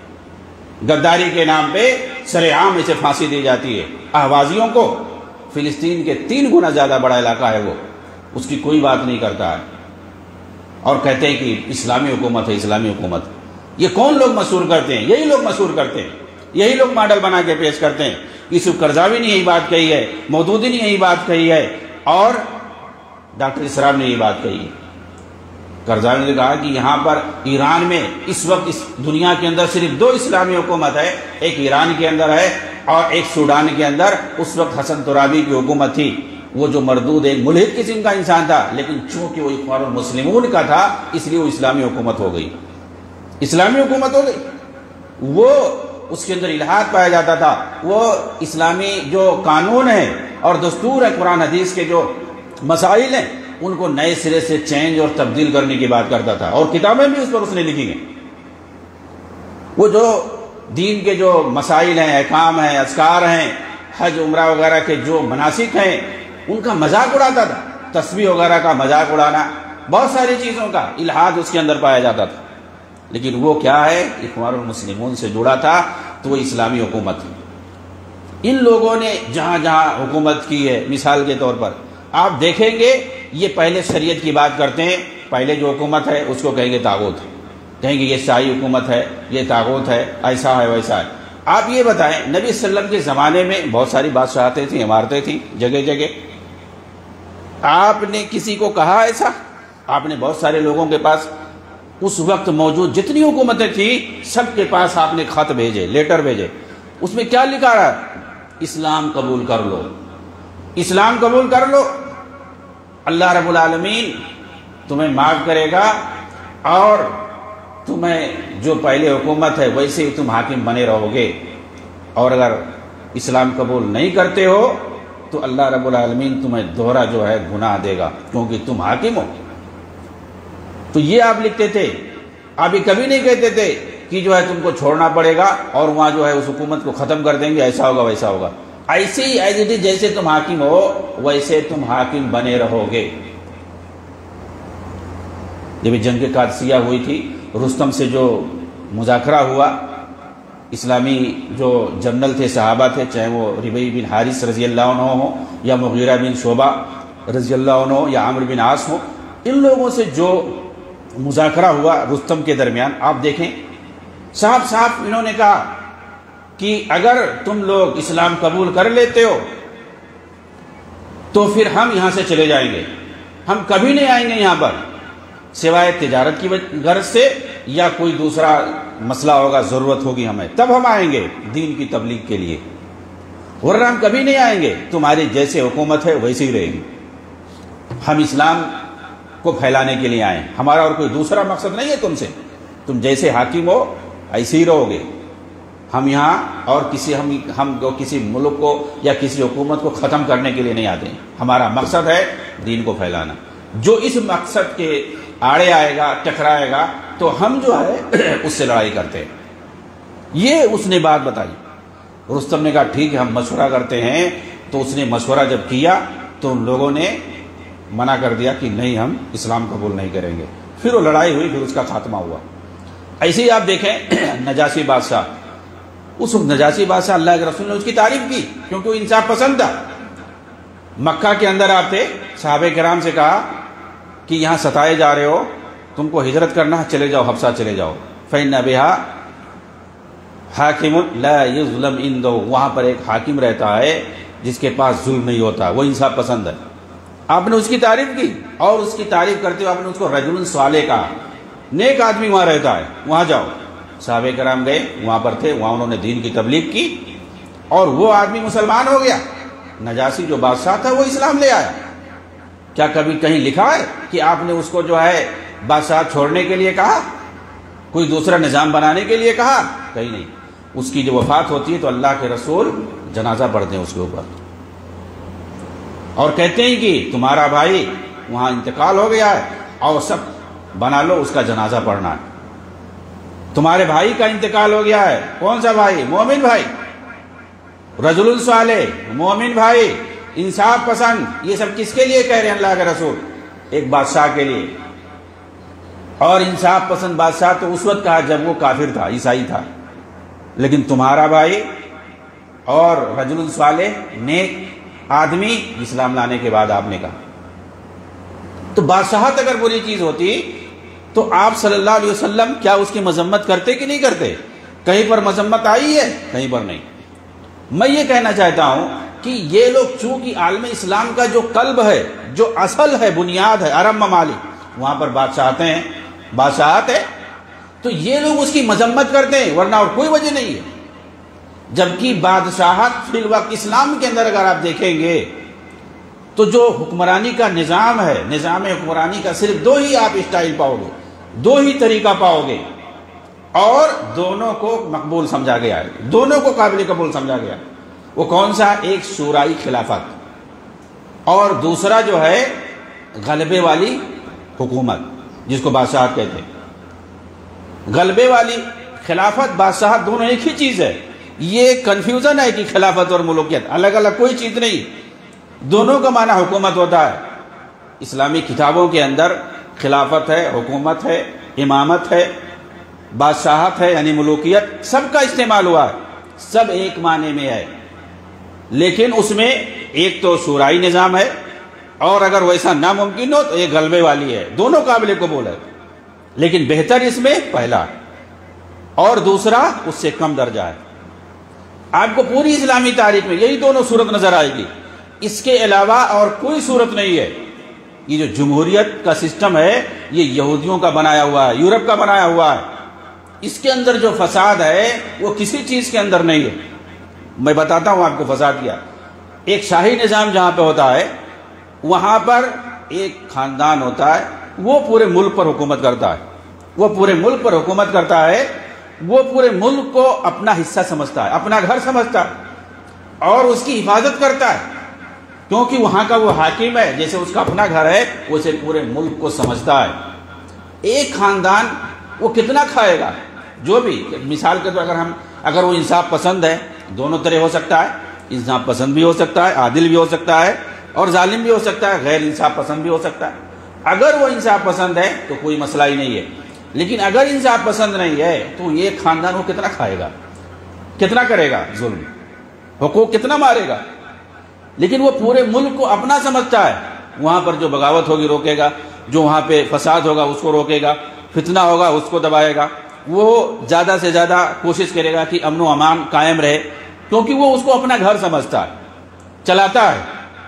غداری کے نام پہ سر عام اسے پھانسی دی جاتی ہے. احوازیوں کو فلسطین کے تین گنا زیادہ بڑا علاقہ ہے وہ، اس کی کوئی بات نہیں کرتا ہے، اور کہتے ہیں کہ اسلامی حکومت ہے اسلامی حکومت. یہ کون لوگ مشہور کرتے ہیں؟ یہی لوگ مشہور کرتے ہیں، یہی لوگ ماڈل بنا کے پیش کرتے ہیں. یوسف قرضاوی نے یہی بات کہی ہے، مودودی نے یہی بات کہی ہے، اور ڈاکٹر اسرار نے یہی بات کہی ہے. قرضاوی نے کہا کہ یہاں پر ایران میں اس وقت اس دنیا کے اندر صرف دو اسلامی حکومت ہے، ایک ایران کے اندر ہے اور ایک سوڈان کے اندر. اس وقت حسن ترابی کی حکومت تھی، وہ جو مردود ایک ملحد قسم کا انسان تھا، لیکن چونکہ وہ اخوان المسلمون کا تھا اس لیے وہ اسلامی حکومت ہو گئی، اسلامی حکومت ہو گئی. وہ اس کے اندر الہاد پایا جاتا تھا، وہ اسلامی جو قانون ہے اور دستور ہے، قرآن حدیث کے جو مسائل ہیں ان کو نئے سرے سے چینج اور تبدیل کرنے کی بات کرتا تھا، اور کتابیں بھی اس پر اس نے لکھی ہیں. وہ جو دین کے جو مسائل ہیں، احکام ہیں، اذکار ہیں، حج عمرہ وغیرہ کے جو مناسک ہیں ان کا مذاق اڑاتا تھا، تسبیح وغیرہ کا مذاق اڑانا، بہت ساری چیزوں کا الہاد اس کے اندر پایا جاتا تھا. لیکن وہ کیا ہے؟ اخوان المسلمون سے جڑا تھا تو وہ اسلامی حکومت. ان لوگوں نے جہاں جہاں حکومت کی ہے، مثال کے طور پر آپ دیکھیں گے یہ پہلے شریعت کی بات کرتے ہیں، پہلے جو حکومت ہے اس کو کہیں گے طاغوت، کہیں گے یہ شاہی حکومت ہے، یہ طاغوت ہے، ایسا ہے ویسا ہے. آپ یہ بتائیں نبی صلی اللہ علیہ وسلم کے زمانے میں بہت ساری بادشاہتیں تھیں، عمارتیں تھیں جگہ جگہ، آپ نے کسی کو کہا ایسا؟ آپ نے بہت سارے لوگوں کے پاس اس وقت موجود جتنی حکومتیں تھیں سب کے پاس آپ نے خط بھیجے، لیٹر بھیجے، اس میں کیا لکھا رہا ہے؟ اسلام قبول کر لو، اسلام قبول کر لو، اللہ رب العالمین تمہیں معاف کرے گا، اور تمہیں جو پہلے حکومت ہے ویسے ہی تم حاکم بنے رہو گے، اور اگر اسلام قبول نہیں کرتے ہو تو اللہ رب العالمین تمہیں دوہرا جو ہے گناہ دے گا، کیونکہ تم حاکم ہو. تو یہ آپ لکھتے تھے. آپ یہ کبھی نہیں کہتے تھے کہ جو ہے تم کو چھوڑنا پڑے گا اور وہاں جو ہے اس حکومت کو ختم کر دیں گے، ایسا ہوگا ویسا ہوگا. ایسے ہی ایز اٹ از، جیسے تم حاکم ہو ویسے تم حاکم بنے رہو گے. جب جنگ قادسیہ ہوئی تھی، رستم سے جو مذاکرہ ہوا، اسلامی جو جنرل تھے، صحابہ تھے، چاہے وہ ربیع بن حارث رضی اللہ عنہ ہو یا مغیرہ بن شعبہ رضی اللہ عنہ ہو یا عامر بن عاص ہو، ان لوگوں سے جو مذاکرہ ہوا رستم کے درمیان، آپ دیکھیں صاف صاف انہوں نے کہا کہ اگر تم لوگ اسلام قبول کر لیتے ہو تو پھر ہم یہاں سے چلے جائیں گے، ہم کبھی نہیں آئیں گے یہاں پر سوائے تجارت کی غرض سے، یا کوئی دوسرا مسئلہ ہوگا، ضرورت ہوگی ہمیں، تب ہم آئیں گے دین کی تبلیغ کے لیے، ورنہ ہم کبھی نہیں آئیں گے. تمہاری جیسے حکومت ہے ویسے ہی رہے گی، ہم اسلام کو پھیلانے کے لیے آئے، ہمارا اور کوئی دوسرا مقصد نہیں ہے تم سے، تم جیسے حاکم ہو ایسے ہی رہو گے، ہم یہاں اور کسی ہم ہم کسی ملک کو یا کسی حکومت کو ختم کرنے کے لیے نہیں آتے ہیں. ہمارا مقصد ہے دین کو پھیلانا. جو اس مقصد کے آڑے آئے گا، ٹکرائے گا، تو ہم جو ہے اس سے لڑائی کرتے ہیں. یہ اس نے بات بتائی. رستم نے کہا ٹھیک ہے ہم مشورہ کرتے ہیں. تو اس نے مشورہ جب کیا تو ان لوگوں نے منع کر دیا کہ نہیں ہم اسلام قبول نہیں کریں گے. پھر وہ لڑائی ہوئی، پھر اس کا خاتمہ ہوا. ایسے ہی آپ دیکھیں نجاشی بادشاہ، اس نجاشی بادشاہ اللہ کے رسول نے اس کی تعریف کی کیونکہ وہ انصاف پسند تھا. مکہ کے اندر آپ تھے، صحابہ کرام سے کہا کہ یہاں ستائے جا رہے ہو، تم کو ہجرت کرنا ہے، چلے جاؤ حبشہ چلے جاؤ. فإن بها حاکم لا یظلم عنده، وہاں پر ایک حاکم رہتا ہے جس کے پاس ظلم نہیں ہوتا، وہ انصاف پسند ہے. آپ نے اس کی تعریف کی اور اس کی تعریف کرتے ہوئے آپ نے اس کو رجل صالح کہا، نیک آدمی وہاں رہتا ہے، وہاں جاؤ. صحابہ کرام گئے، وہاں پر تھے، وہاں انہوں نے دین کی تبلیغ کی اور وہ آدمی مسلمان ہو گیا. نجاشی جو بادشاہ تھا وہ اسلام لے آیا. کیا کبھی کہیں لکھا ہے کہ آپ نے اس کو جو ہے بادشاہ چھوڑنے کے لیے کہا، کوئی دوسرا نظام بنانے کے لیے کہا؟ کہیں نہیں. اس کی جو وفات ہوتی ہے تو اللہ کے رسول جنازہ پڑھتے ہیں اس کے اوپر اور کہتے ہیں کہ تمہارا بھائی وہاں انتقال ہو گیا ہے اور سب بنا لو اس کا جنازہ پڑھنا ہے. تمہارے بھائی کا انتقال ہو گیا ہے. کون سا بھائی؟ مومن بھائی، رجل صالح، مومن بھائی، انصاف پسند. یہ سب کس کے لیے کہہ رہے ہیں اللہ کے رسول؟ ایک بادشاہ کے لیے. اور انصاف پسند بادشاہ تو اس وقت کہا جب وہ کافر تھا، عیسائی تھا. لیکن تمہارا بھائی اور رجل صالح، نیک آدمی، اسلام لانے کے بعد آپ نے کہا. تو بادشاہت اگر بری چیز ہوتی تو آپ صلی اللہ علیہ وسلم کیا اس کی مذمت کرتے کہ نہیں کرتے؟ کہیں پر مذمت آئی ہے؟ کہیں پر نہیں. میں یہ کہنا چاہتا ہوں کہ یہ لوگ چونکہ عالم اسلام کا جو قلب ہے، جو اصل ہے، بنیاد ہے، عرب ممالک، وہاں پر بادشاہت ہیں، بادشاہت ہے، تو یہ لوگ اس کی مذمت کرتے ہیں، ورنہ اور کوئی وجہ نہیں ہے. جبکہ بادشاہت فی الوقت اسلام کے اندر اگر آپ دیکھیں گے تو جو حکمرانی کا نظام ہے، نظام حکمرانی کا صرف دو ہی آپ اسٹائل پاؤ گے، دو ہی طریقہ پاؤ گے، اور دونوں کو مقبول سمجھا گیا ہے، دونوں کو قابل قبول سمجھا گیا. وہ کون سا؟ ایک شورائی خلافت اور دوسرا جو ہے غلبے والی حکومت، جس کو بادشاہت کہتے ہیں. غلبے والی خلافت، بادشاہت، دونوں ایک ہی چیز ہے. یہ کنفیوژن ہے کہ خلافت اور ملوکیت الگ الگ کوئی چیز نہیں، دونوں کا معنی حکومت ہوتا ہے. اسلامی کتابوں کے اندر خلافت ہے، حکومت ہے، امامت ہے، بادشاہت ہے یعنی ملوکیت، سب کا استعمال ہوا ہے، سب ایک معنی میں ہے. لیکن اس میں ایک تو شورائی نظام ہے اور اگر ویسا ناممکن ہو تو ایک غلبے والی ہے. دونوں قابل قبول ہے، لیکن بہتر اس میں پہلا اور دوسرا اس سے کم درجہ ہے. آپ کو پوری اسلامی تاریخ میں یہی دونوں صورت نظر آئے گی، اس کے علاوہ اور کوئی صورت نہیں ہے. یہ جو جمہوریت کا سسٹم ہے یہ یہودیوں کا بنایا ہوا ہے، یورپ کا بنایا ہوا ہے. اس کے اندر جو فساد ہے وہ کسی چیز کے اندر نہیں ہے. میں بتاتا ہوں آپ کو فساد کیا. ایک شاہی نظام جہاں پہ ہوتا ہے وہاں پر ایک خاندان ہوتا ہے، وہ پورے ملک پر حکومت کرتا ہے، وہ پورے ملک پر حکومت کرتا ہے، وہ پورے ملک کو اپنا حصہ سمجھتا ہے، اپنا گھر سمجھتا ہے اور اس کی حفاظت کرتا ہے کیونکہ وہاں کا وہ حاکم ہے، جیسے اس کا اپنا گھر ہے اسے پورے ملک کو سمجھتا ہے. ایک خاندان وہ کتنا کھائے گا؟ جو بھی مثال کے طور اگر ہم اگر وہ انصاف پسند ہے، دونوں طرح ہو سکتا ہے، انصاف پسند بھی ہو سکتا ہے، عادل بھی ہو سکتا ہے اور ظالم بھی ہو سکتا ہے، غیر انصاف پسند بھی ہو سکتا ہے. اگر وہ انصاف پسند ہے تو کوئی مسئلہ ہی نہیں ہے. لیکن اگر انصاف پسند نہیں ہے تو یہ خاندان وہ کتنا کھائے گا، کتنا کرے گا ظلم، حقوق کتنا مارے گا. لیکن وہ پورے ملک کو اپنا سمجھتا ہے. وہاں پر جو بغاوت ہوگی روکے گا، جو وہاں پہ فساد ہوگا اس کو روکے گا، فتنہ ہوگا اس کو دبائے گا. وہ زیادہ سے زیادہ کوشش کرے گا کہ امن و امان قائم رہے کیونکہ وہ اس کو اپنا گھر سمجھتا ہے، چلاتا ہے.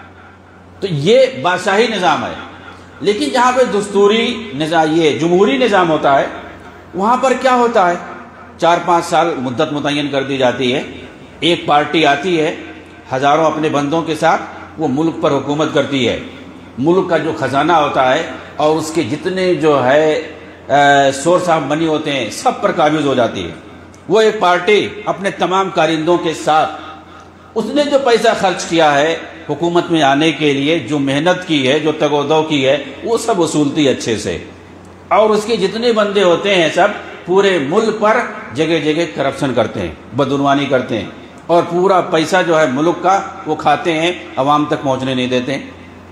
تو یہ بادشاہی نظام ہے. لیکن جہاں پہ دستوری نظام، یہ جمہوری نظام ہوتا ہے، وہاں پر کیا ہوتا ہے؟ چار پانچ سال مدت متعین کر دی جاتی ہے. ایک پارٹی آتی ہے ہزاروں اپنے بندوں کے ساتھ، وہ ملک پر حکومت کرتی ہے. ملک کا جو خزانہ ہوتا ہے اور اس کے جتنے جو ہے سورس آف منی ہوتے ہیں سب پر قابض ہو جاتی ہے. وہ ایک پارٹی اپنے تمام کارندوں کے ساتھ اس نے جو پیسہ خرچ کیا ہے حکومت میں آنے کے لیے، جو محنت کی ہے، جو تگ و دو کی ہے، وہ سب وصولتی اچھے سے، اور اس کے جتنے بندے ہوتے ہیں سب پورے ملک پر جگہ جگہ کرپشن کرتے ہیں، بدعنوانی کرتے ہیں، اور پورا پیسہ جو ہے ملک کا وہ کھاتے ہیں، عوام تک پہنچنے نہیں دیتے ہیں۔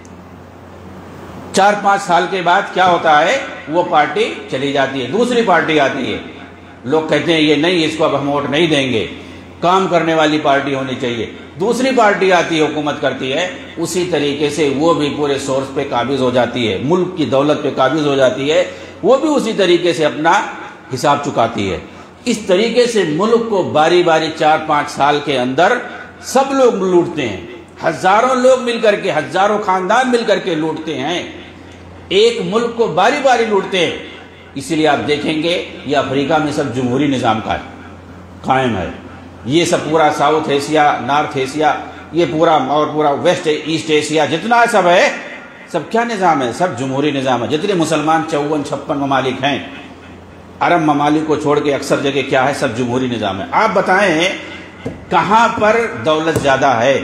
چار پانچ سال کے بعد کیا ہوتا ہے، وہ پارٹی چلی جاتی ہے، دوسری پارٹی آتی ہے، لوگ کہتے ہیں یہ نہیں، اس کو اب ہم ووٹ نہیں دیں گے، کام کرنے والی پارٹی ہونی چاہیے، دوسری پارٹی آتی ہے، حکومت کرتی ہے، اسی طریقے سے وہ بھی پورے سورس پہ قابض ہو جاتی ہے، ملک کی دولت پہ قابض ہو جاتی ہے، وہ بھی اسی طریقے سے اپنا حساب چکاتی ہے۔ اس طریقے سے ملک کو باری باری چار پانچ سال کے اندر سب لوگ لوٹتے ہیں، ہزاروں لوگ مل کر کے، ہزاروں خاندان مل کر کے لوٹتے ہیں، ایک ملک کو باری باری لوٹتے ہیں۔ اسی لیے آپ دیکھیں گے یہ افریقہ میں سب جمہوری نظام کا قائم ہے، یہ سب پورا ساؤتھ ایشیا، نارتھ ایشیا، یہ پورا اور پورا ویسٹ ایسٹ ایشیا جتنا سب ہے، سب کیا نظام ہے؟ سب جمہوری نظام ہے۔ جتنے مسلمان چون چھپن ممالک ہیں، عرب ممالک کو چھوڑ کے اکثر جگہ کیا ہے؟ سب جمہوری نظام ہے۔ آپ بتائیں کہاں پر دولت زیادہ ہے،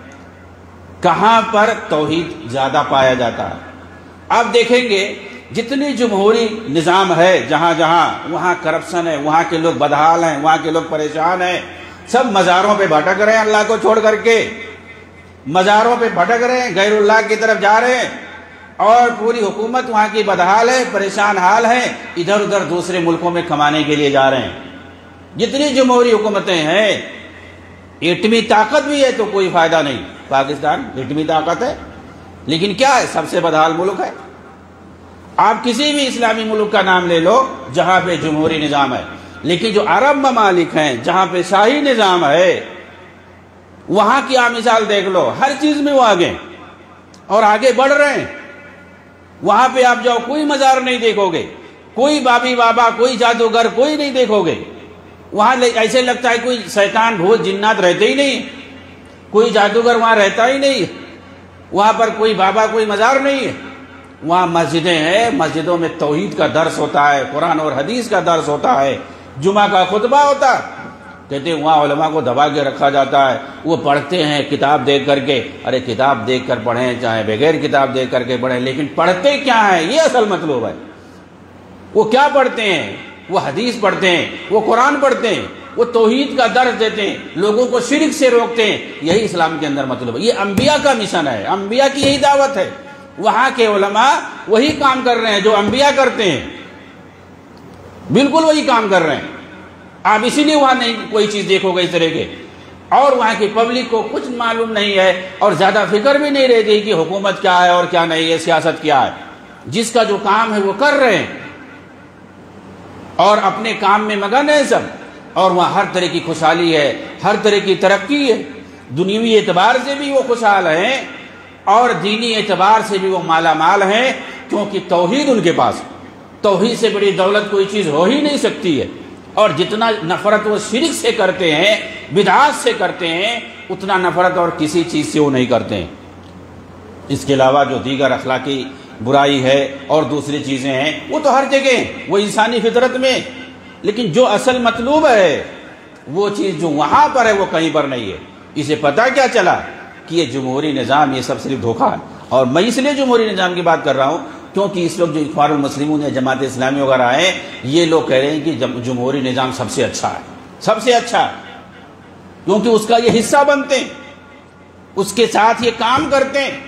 کہاں پر توحید زیادہ پایا جاتا ہے؟ آپ دیکھیں گے جتنی جمہوری نظام ہے جہاں جہاں، وہاں کرپشن ہے، وہاں کے لوگ بدحال ہیں، وہاں کے لوگ پریشان ہیں، سب مزاروں پہ بھٹک رہے ہیں اللہ کو چھوڑ کر کے، مزاروں پہ بھٹک رہے ہیں، غیر اللہ کی طرف جا رہے ہیں، اور پوری حکومت وہاں کی بدحال ہے، پریشان حال ہے، ادھر ادھر دوسرے ملکوں میں کمانے کے لیے جا رہے ہیں۔ جتنی جمہوری حکومتیں ہیں، ایٹمی طاقت بھی ہے تو کوئی فائدہ نہیں، پاکستان ایٹمی طاقت ہے لیکن کیا ہے؟ سب سے بدحال ملک ہے۔ آپ کسی بھی اسلامی ملک کا نام لے لو جہاں پہ جمہوری نظام ہے، لیکن جو عرب ممالک ہیں جہاں پہ شاہی نظام ہے، وہاں کی آپ مثال دیکھ لو، ہر چیز میں وہ آگے اور آگے بڑھ رہے ہیں۔ وہاں پہ آپ جاؤ کوئی مزار نہیں دیکھو گے، کوئی بابی بابا، کوئی جادوگر، کوئی نہیں دیکھو گے۔ وہاں ایسے لگتا ہے کوئی شیطان بھوت جنات رہتے ہی نہیں، کوئی جادوگر وہاں رہتا ہی نہیں، وہاں پر کوئی بابا، کوئی مزار نہیں ہے۔ وہاں مسجدیں ہیں، مسجدوں میں توحید کا درس ہوتا ہے، قرآن اور حدیث کا درس ہوتا ہے، جمعہ کا خطبہ ہوتا ہے۔ کہتے ہیں وہاں علماء کو دبا کے رکھا جاتا ہے، وہ پڑھتے ہیں کتاب دیکھ کر کے۔ ارے کتاب دیکھ کر پڑھیں چاہے بغیر کتاب دیکھ کر کے پڑھیں، لیکن پڑھتے کیا ہیں یہ اصل مطلب ہے۔ وہ کیا پڑھتے ہیں؟ وہ حدیث پڑھتے ہیں، وہ قرآن پڑھتے ہیں، وہ توحید کا درس دیتے ہیں، لوگوں کو شرک سے روکتے ہیں۔ یہی اسلام کے اندر مطلب ہے، یہ انبیاء کا مشن ہے، انبیاء کی یہی دعوت ہے۔ وہاں کے علماء وہی کام کر رہے ہیں جو انبیاء کرتے ہیں، بالکل وہی کام کر رہے ہیں۔ آپ اسی لیے وہاں نہیں کوئی چیز دیکھو گے اس طرح کے، اور وہاں کی پبلک کو کچھ معلوم نہیں ہے اور زیادہ فکر بھی نہیں رہتی کہ حکومت کیا ہے اور کیا نہیں ہے، سیاست کیا ہے۔ جس کا جو کام ہے وہ کر رہے ہیں اور اپنے کام میں مگن ہے سب، اور وہاں ہر طرح کی خوشحالی ہے، ہر طرح کی ترقی ہے، دنیوی اعتبار سے بھی وہ خوشحال ہیں اور دینی اعتبار سے بھی وہ مالا مال ہیں، کیونکہ توحید ان کے پاس، توحید سے بڑی دولت کوئی چیز ہو ہی نہیں سکتی ہے۔ اور جتنا نفرت وہ شرک سے کرتے ہیں، بدعات سے کرتے ہیں، اتنا نفرت اور کسی چیز سے وہ نہیں کرتے ہیں۔ اس کے علاوہ جو دیگر اخلاقی برائی ہے اور دوسری چیزیں ہیں وہ تو ہر جگہ ہیں، وہ انسانی فطرت میں، لیکن جو اصل مطلوب ہے وہ چیز جو وہاں پر ہے وہ کہیں پر نہیں ہے۔ اسے پتہ کیا چلا کہ یہ جمہوری نظام یہ سب صرف دھوکہ ہے۔ اور میں اس لیے جمہوری نظام کی بات کر رہا ہوں کیونکہ اس وقت جو اخوان المسلمون یا جماعت اسلامی وغیرہ ہیں، یہ لوگ کہہ رہے ہیں کہ جمہوری نظام سب سے اچھا ہے، سب سے اچھا ہے، کیونکہ اس کا یہ حصہ بنتے ہیں، اس کے ساتھ یہ کام کرتے ہیں۔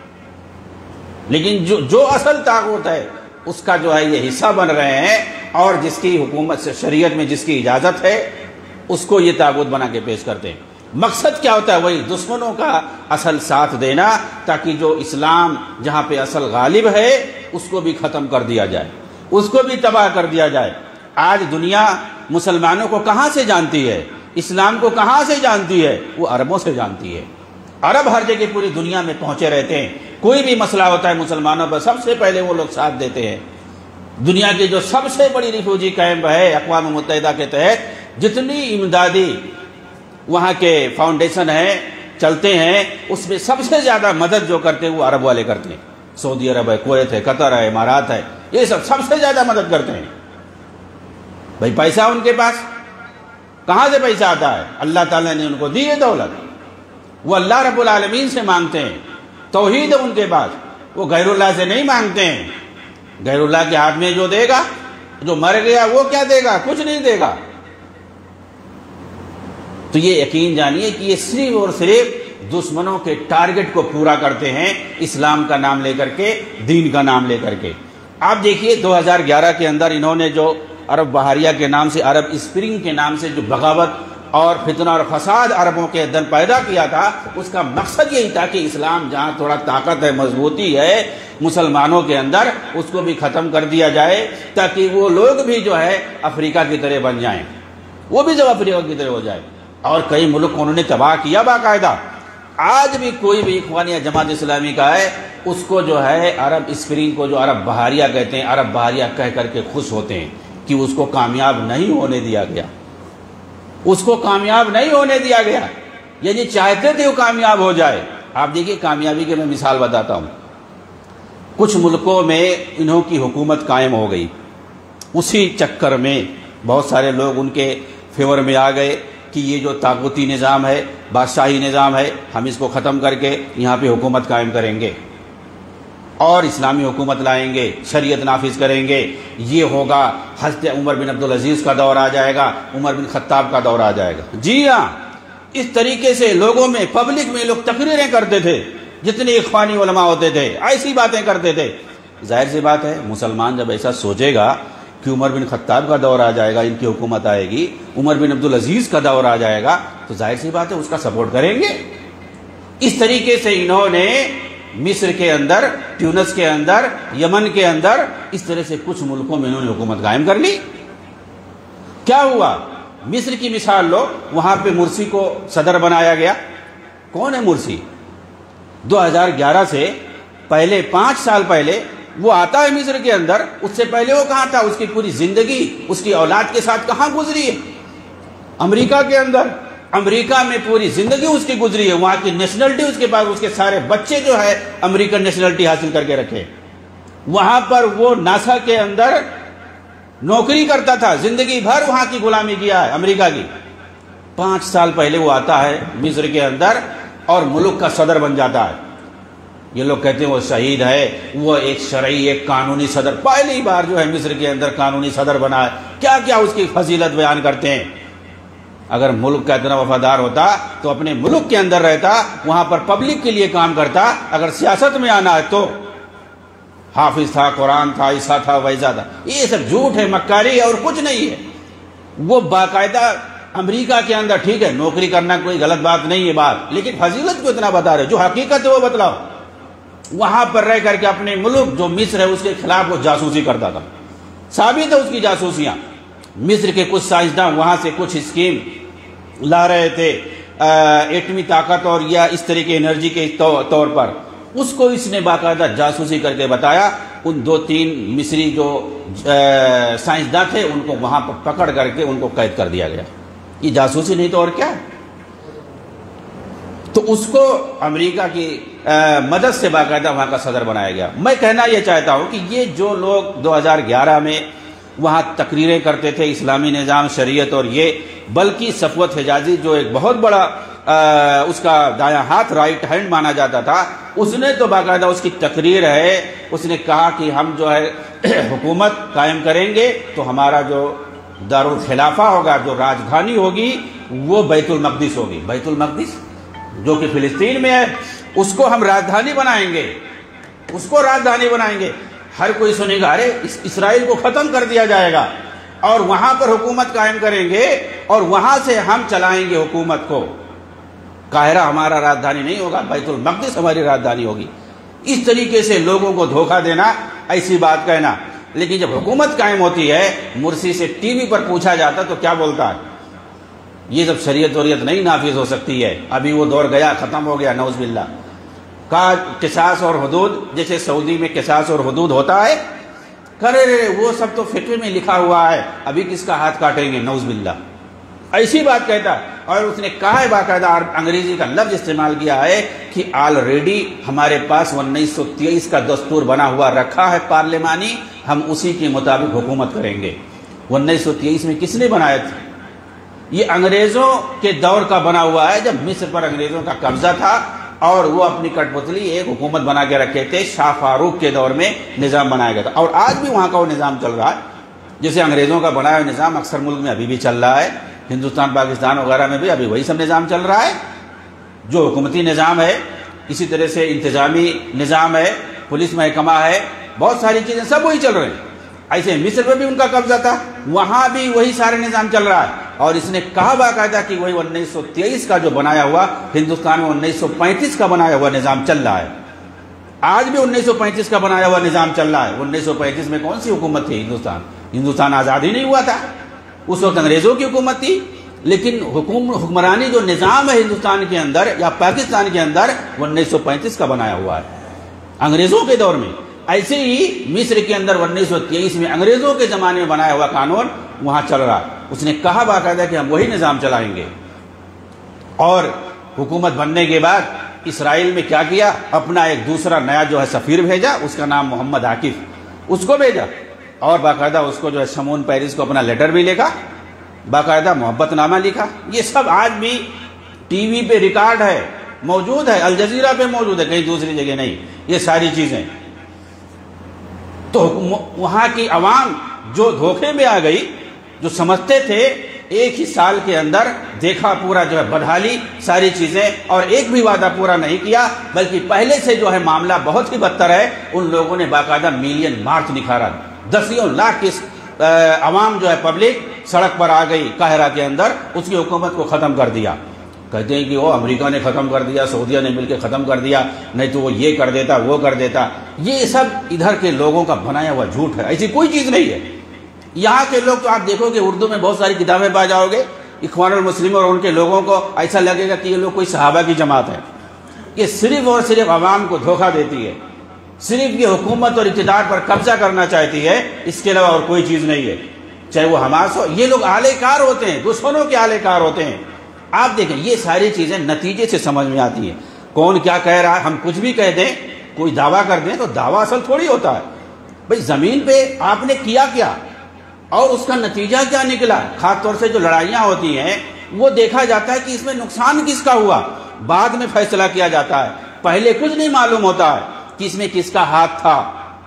لیکن جو جو اصل طاقت ہے اس کا جو ہے یہ حصہ بن رہے ہیں، اور جس کی حکومت سے شریعت میں جس کی اجازت ہے اس کو یہ طاقت بنا کے پیش کرتے ہیں۔ مقصد کیا ہوتا ہے؟ وہی دشمنوں کا اصل ساتھ دینا، تاکہ جو اسلام جہاں پہ اصل غالب ہے اس کو بھی ختم کر دیا جائے، اس کو بھی تباہ کر دیا جائے۔ آج دنیا مسلمانوں کو کہاں سے جانتی ہے؟ اسلام کو کہاں سے جانتی ہے؟ وہ عربوں سے جانتی ہے۔ عرب ہر جگہ پوری دنیا میں پہنچے رہتے ہیں، کوئی بھی مسئلہ ہوتا ہے مسلمانوں پر سب سے پہلے وہ لوگ ساتھ دیتے ہیں۔ دنیا کی جو سب سے بڑی ریفیوجی کیمپ ہے اقوام متحدہ کے تحت، جتنی امدادی وہاں کے فاؤنڈیشن ہیں چلتے ہیں، اس میں سب سے زیادہ مدد جو کرتے ہیں وہ عرب والے کرتے ہیں۔ سعودی عرب ہے، کویت ہے، قطر ہے، امارات ہے، یہ سب سب سے زیادہ مدد کرتے ہیں۔ بھائی پیسہ ان کے پاس، کہاں سے پیسہ آتا ہے؟ اللہ تعالیٰ نے ان کو دی ہے دولت، وہ اللہ رب العالمین سے مانگتے ہیں، توحید ہے ان کے پاس، وہ غیر اللہ سے نہیں مانگتے ہیں۔ غیر اللہ کے ہاتھ میں جو دے گا، جو مر گیا وہ کیا دے گا؟ کچھ نہیں دے گا۔ تو یہ یقین جانیے کہ یہ صرف اور صرف دشمنوں کے ٹارگٹ کو پورا کرتے ہیں، اسلام کا نام لے کر کے، دین کا نام لے کر کے۔ آپ دیکھیے دو ہزار گیارہ کے اندر انہوں نے جو عرب بحاریہ کے نام سے، عرب اسپرنگ کے نام سے جو بغاوت اور فتنہ اور فساد عربوں کے اندر پیدا کیا تھا، اس کا مقصد یہی تھا کہ اسلام جہاں تھوڑا طاقت ہے، مضبوطی ہے مسلمانوں کے اندر، اس کو بھی ختم کر دیا جائے تاکہ وہ لوگ بھی جو ہے افریقہ کی طرح بن جائیں، وہ بھی جب افریقہ کی طرح ہو جائے۔ اور کئی ملک انہوں نے تباہ کیا باقاعدہ۔ آج بھی کوئی بھی اخوان یا جماعت اسلامی کا ہے، اس کو جو ہے عرب اسپرنگ کو جو عرب بحاریہ کہتے ہیں، عرب بحاریہ کہہ کر کے خوش ہوتے ہیں کہ اس کو کامیاب نہیں ہونے دیا گیا، اس کو کامیاب نہیں ہونے دیا گیا، یعنی چاہتے تھے وہ کامیاب ہو جائے۔ آپ دیکھیے کامیابی کے میں مثال بتاتا ہوں، کچھ ملکوں میں انہوں کی حکومت قائم ہو گئی، اسی چکر میں بہت سارے لوگ ان کے فیور میں آ گئے کہ یہ جو طاغوتی نظام ہے، بادشاہی نظام ہے، ہم اس کو ختم کر کے یہاں پہ حکومت قائم کریں گے اور اسلامی حکومت لائیں گے، شریعت نافذ کریں گے، یہ ہوگا، حضرت عمر بن عبدالعزیز کا دور آ جائے گا، عمر بن خطاب کا دور آ جائے گا۔ جی ہاں، اس طریقے سے لوگوں میں، پبلک میں لوگ تقریریں کرتے تھے، جتنے اخوانی علماء ہوتے تھے ایسی باتیں کرتے تھے۔ ظاہر سی بات ہے مسلمان جب ایسا سوچے گا کہ عمر بن خطاب کا دور آ جائے گا، ان کی حکومت آئے گی، عمر بن عبدالعزیز کا دور آ جائے گا، تو ظاہر سی بات ہے اس کا سپورٹ کریں گے۔ اس طریقے سے انہوں نے مصر کے اندر، ٹیونس کے اندر، یمن کے اندر، اس طرح سے کچھ ملکوں میں انہوں نے حکومت قائم کر لی۔ کیا ہوا؟ مصر کی مثال لو، وہاں پہ مرسی کو صدر بنایا گیا۔ کون ہے مرسی؟ دو ہزار گیارہ سے پہلے، پانچ سال پہلے وہ آتا ہے مصر کے اندر، اس سے پہلے وہ کہاں تھا؟ اس کی پوری زندگی اس کی اولاد کے ساتھ کہاں گزری ہے؟ امریکہ کے اندر۔ امریکہ میں پوری زندگی اس کی گزری ہے، وہاں کی نیشنلٹی اس کے پاس، اس کے سارے بچے جو ہے امریکن نیشنلٹی حاصل کر کے رکھے۔ وہاں پر وہ ناسا کے اندر نوکری کرتا تھا، زندگی بھر وہاں کی غلامی کیا ہے امریکہ کی۔ پانچ سال پہلے وہ آتا ہے مصر کے اندر اور ملک کا صدر بن جاتا ہے۔ یہ لوگ کہتے ہیں وہ شہید ہے، وہ ایک شرعی، ایک قانونی صدر، پہلی بار جو ہے مصر کے اندر قانونی صدر بنا ہے۔ کیا کیا اس کی فضیلت بیان کرتے ہیں۔ اگر ملک کا اتنا وفادار ہوتا تو اپنے ملک کے اندر رہتا، وہاں پر پبلک کے لیے کام کرتا۔ اگر سیاست میں آنا ہے تو حافظ تھا، قرآن تھا، ایسا تھا، ویسا تھا، یہ سب جھوٹ ہے، مکاری ہے اور کچھ نہیں ہے۔ وہ باقاعدہ امریکہ کے اندر، ٹھیک ہے نوکری کرنا کوئی غلط بات نہیں ہے بات، لیکن فضیلت کو اتنا بتا رہے، جو حقیقت ہے وہ بتلاؤ۔ وہاں پر رہ کر کے اپنے ملک جو مصر ہے اس کے خلاف وہ جاسوسی کرتا تھا، ثابت ہے اس کی جاسوسیاں۔ مصر کے کچھ سائنسداں وہاں سے کچھ اسکیم لا رہے تھے ایٹمی طاقت اور یا اس طرح کی انرجی کے طور پر، اس کو اس نے باقاعدہ جاسوسی کر کے بتایا۔ ان دو تین مصری جو سائنسداں تھے ان کو وہاں پر پکڑ کر کے ان کو قید کر دیا گیا۔ یہ جاسوسی نہیں تو اور کیا ہے؟ تو اس کو امریکہ کی مدد سے باقاعدہ وہاں کا صدر بنایا گیا۔ میں کہنا یہ چاہتا ہوں کہ یہ جو لوگ دو ہزار گیارہ میں وہاں تقریریں کرتے تھے اسلامی نظام، شریعت اور یہ، بلکہ صفوت حجازی جو ایک بہت بڑا اس کا دایاں ہاتھ، رائٹ ہینڈ مانا جاتا تھا، اس نے تو باقاعدہ اس کی تقریر ہے، اس نے کہا کہ ہم جو ہے حکومت قائم کریں گے تو ہمارا جو دارالخلافہ ہوگا، جو راجدھانی ہوگی وہ بیت المقدس ہوگی۔ بیت المقدس جو کہ فلسطین میں ہے، اس کو ہم راجدھانی بنائیں گے، اس کو راجدھانی بنائیں گے۔ ہر کوئی سنے گا ارے اسرائیل کو ختم کر دیا جائے گا اور وہاں پر حکومت قائم کریں گے اور وہاں سے ہم چلائیں گے حکومت کو۔ قاہرہ ہمارا راجدھانی نہیں ہوگا، بیت المقدس ہماری راجدھانی ہوگی۔ اس طریقے سے لوگوں کو دھوکہ دینا، ایسی بات کہنا۔ لیکن جب حکومت قائم ہوتی ہے، مرسی سے ٹی وی پر پوچھا جاتا تو کیا بولتا ہے؟ یہ جب شریعت وریعت نہیں نافذ ہو سکتی ہے، ابھی وہ دور گیا، ختم ہو گیا، نعوذ باللہ۔ کا قصاص اور حدود، جیسے سعودی میں قصاص اور حدود ہوتا ہے، کرے رے وہ سب تو فتوے میں لکھا ہوا ہے، ابھی کس کا ہاتھ کاٹیں گے، نعوذ باللہ، ایسی بات کہتا ہے۔ اور اس نے کہا ہے باقاعدہ، انگریزی کا لفظ استعمال کیا ہے کہ آلریڈی ہمارے پاس انیس سو تیئیس کا دستور بنا ہوا رکھا ہے پارلیمانی، ہم اسی کے مطابق حکومت کریں گے۔ انیس سو تیئیس میں کس نے بنایا تھا؟ یہ انگریزوں کے دور کا بنا ہوا ہے، جب مصر پر انگریزوں کا قبضہ تھا اور وہ اپنی کٹ پتلی ایک حکومت بنا کے رکھے تھے۔ شاہ فاروق کے دور میں نظام بنایا گیا تھا، اور آج بھی وہاں کا وہ نظام چل رہا ہے، جیسے انگریزوں کا بنایا ہوا نظام اکثر ملک میں ابھی بھی چل رہا ہے۔ ہندوستان، پاکستان وغیرہ میں بھی ابھی وہی سب نظام چل رہا ہے، جو حکومتی نظام ہے، اسی طرح سے انتظامی نظام ہے، پولیس محکمہ ہے، بہت ساری چیزیں سب وہی چل رہے ہیں۔ ایسے مصر میں بھی ان کا قبضہ تھا، وہاں بھی وہی سارے نظام چل رہا ہے، اور اس نے کہا باقاعدہ کہ وہی انیس سو تیئیس کا جو بنایا ہوا ہندوستان میں انیس سو پینتیس کا بنایا ہوا نظام چل رہا ہے۔ آج بھی انیس سو پینتیس کا بنایا ہوا نظام چل رہا ہے۔ انیس سو پینتیس میں کون سی حکومت تھی ہندوستان؟ ہندوستان آزاد ہی نہیں ہوا تھا، اس وقت انگریزوں کی حکومت تھی، لیکن حکوم حکمرانی جو نظام ہے ہندوستان کے اندر یا پاکستان کے اندر وہ انیس سو پینتیس کا بنایا ہوا ہے، انگریزوں کے دور میں۔ ایسے ہی مصر کے اندر انیس سو تیئیس میں انگریزوں کے زمانے میں بنایا ہوا قانون وہاں چل رہا ہے۔ اس نے کہا باقاعدہ کہ ہم وہی نظام چلائیں گے، اور حکومت بننے کے بعد اسرائیل میں کیا کیا، اپنا ایک دوسرا نیا جو ہے سفیر بھیجا، اس کا نام محمد عاکف، اس کو بھیجا، اور باقاعدہ اس کو جو ہے شمون پیرس کو اپنا لیٹر بھی لکھا، باقاعدہ محبت نامہ لکھا۔ یہ سب آج بھی ٹی وی پہ ریکارڈ ہے، موجود ہے، الجزیرہ پہ موجود ہے، کہیں دوسری جگہ نہیں، یہ ساری چیزیں۔ تو وہاں کی عوام جو دھوکے میں آ گئی، جو سمجھتے تھے ایک ہی سال کے اندر دیکھا پورا جو ہے بدحالی ساری چیزیں، اور ایک بھی وعدہ پورا نہیں کیا، بلکہ پہلے سے جو ہے معاملہ بہت ہی بدتر ہے۔ ان لوگوں نے باقاعدہ میلین مارچ نکھارا، دسیوں لاکھ کی عوام جو ہے پبلک سڑک پر آ گئی قاہرہ کے اندر، اس کی حکومت کو ختم کر دیا۔ کہتے ہیں کہ وہ امریکہ نے ختم کر دیا، سعودیہ نے مل کے ختم کر دیا، نہیں تو وہ یہ کر دیتا وہ کر دیتا۔ یہ سب ادھر کے لوگوں کا بنایا ہوا جھوٹ ہے، ایسی کوئی چیز نہیں ہے۔ یہاں کے لوگ تو آپ دیکھو کہ اردو میں بہت ساری کتابیں پا جاؤ گے، اخوان المسلمین اور ان کے لوگوں کو ایسا لگے گا کہ یہ لوگ کوئی صحابہ کی جماعت ہے۔ یہ صرف اور صرف عوام کو دھوکہ دیتی ہے، صرف یہ حکومت اور اقتدار پر قبضہ کرنا چاہتی ہے، اس کے علاوہ اور کوئی چیز نہیں ہے۔ چاہے وہ حماس ہو، یہ لوگ اعلی کار ہوتے ہیں، دشمنوں کے اعلی کار ہوتے ہیں۔ آپ دیکھیں یہ ساری چیزیں نتیجے سے سمجھ میں آتی ہیں۔ کون کیا کہہ رہا ہے، ہم کچھ بھی کہہ دیں، کوئی دعویٰ کر دیں تو دعویٰ اصل تھوڑی ہوتا ہے۔ بھئی زمین پہ آپ نے کیا کیا اور اس کا نتیجہ کیا نکلا۔ خاص طور سے جو لڑائیاں ہوتی ہیں وہ دیکھا جاتا ہے کہ اس میں نقصان کس کا ہوا، بعد میں فیصلہ کیا جاتا ہے، پہلے کچھ نہیں معلوم ہوتا ہے کہ اس میں کس کا ہاتھ تھا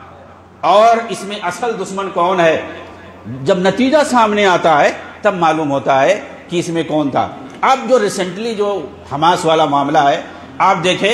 اور اس میں اصل دشمن کون ہے۔ جب نتیجہ سامنے آتا ہے تب معلوم ہوتا ہے کہ اس میں کون تھا۔ اب جو ریسنٹلی جو حماس والا معاملہ ہے، آپ دیکھیں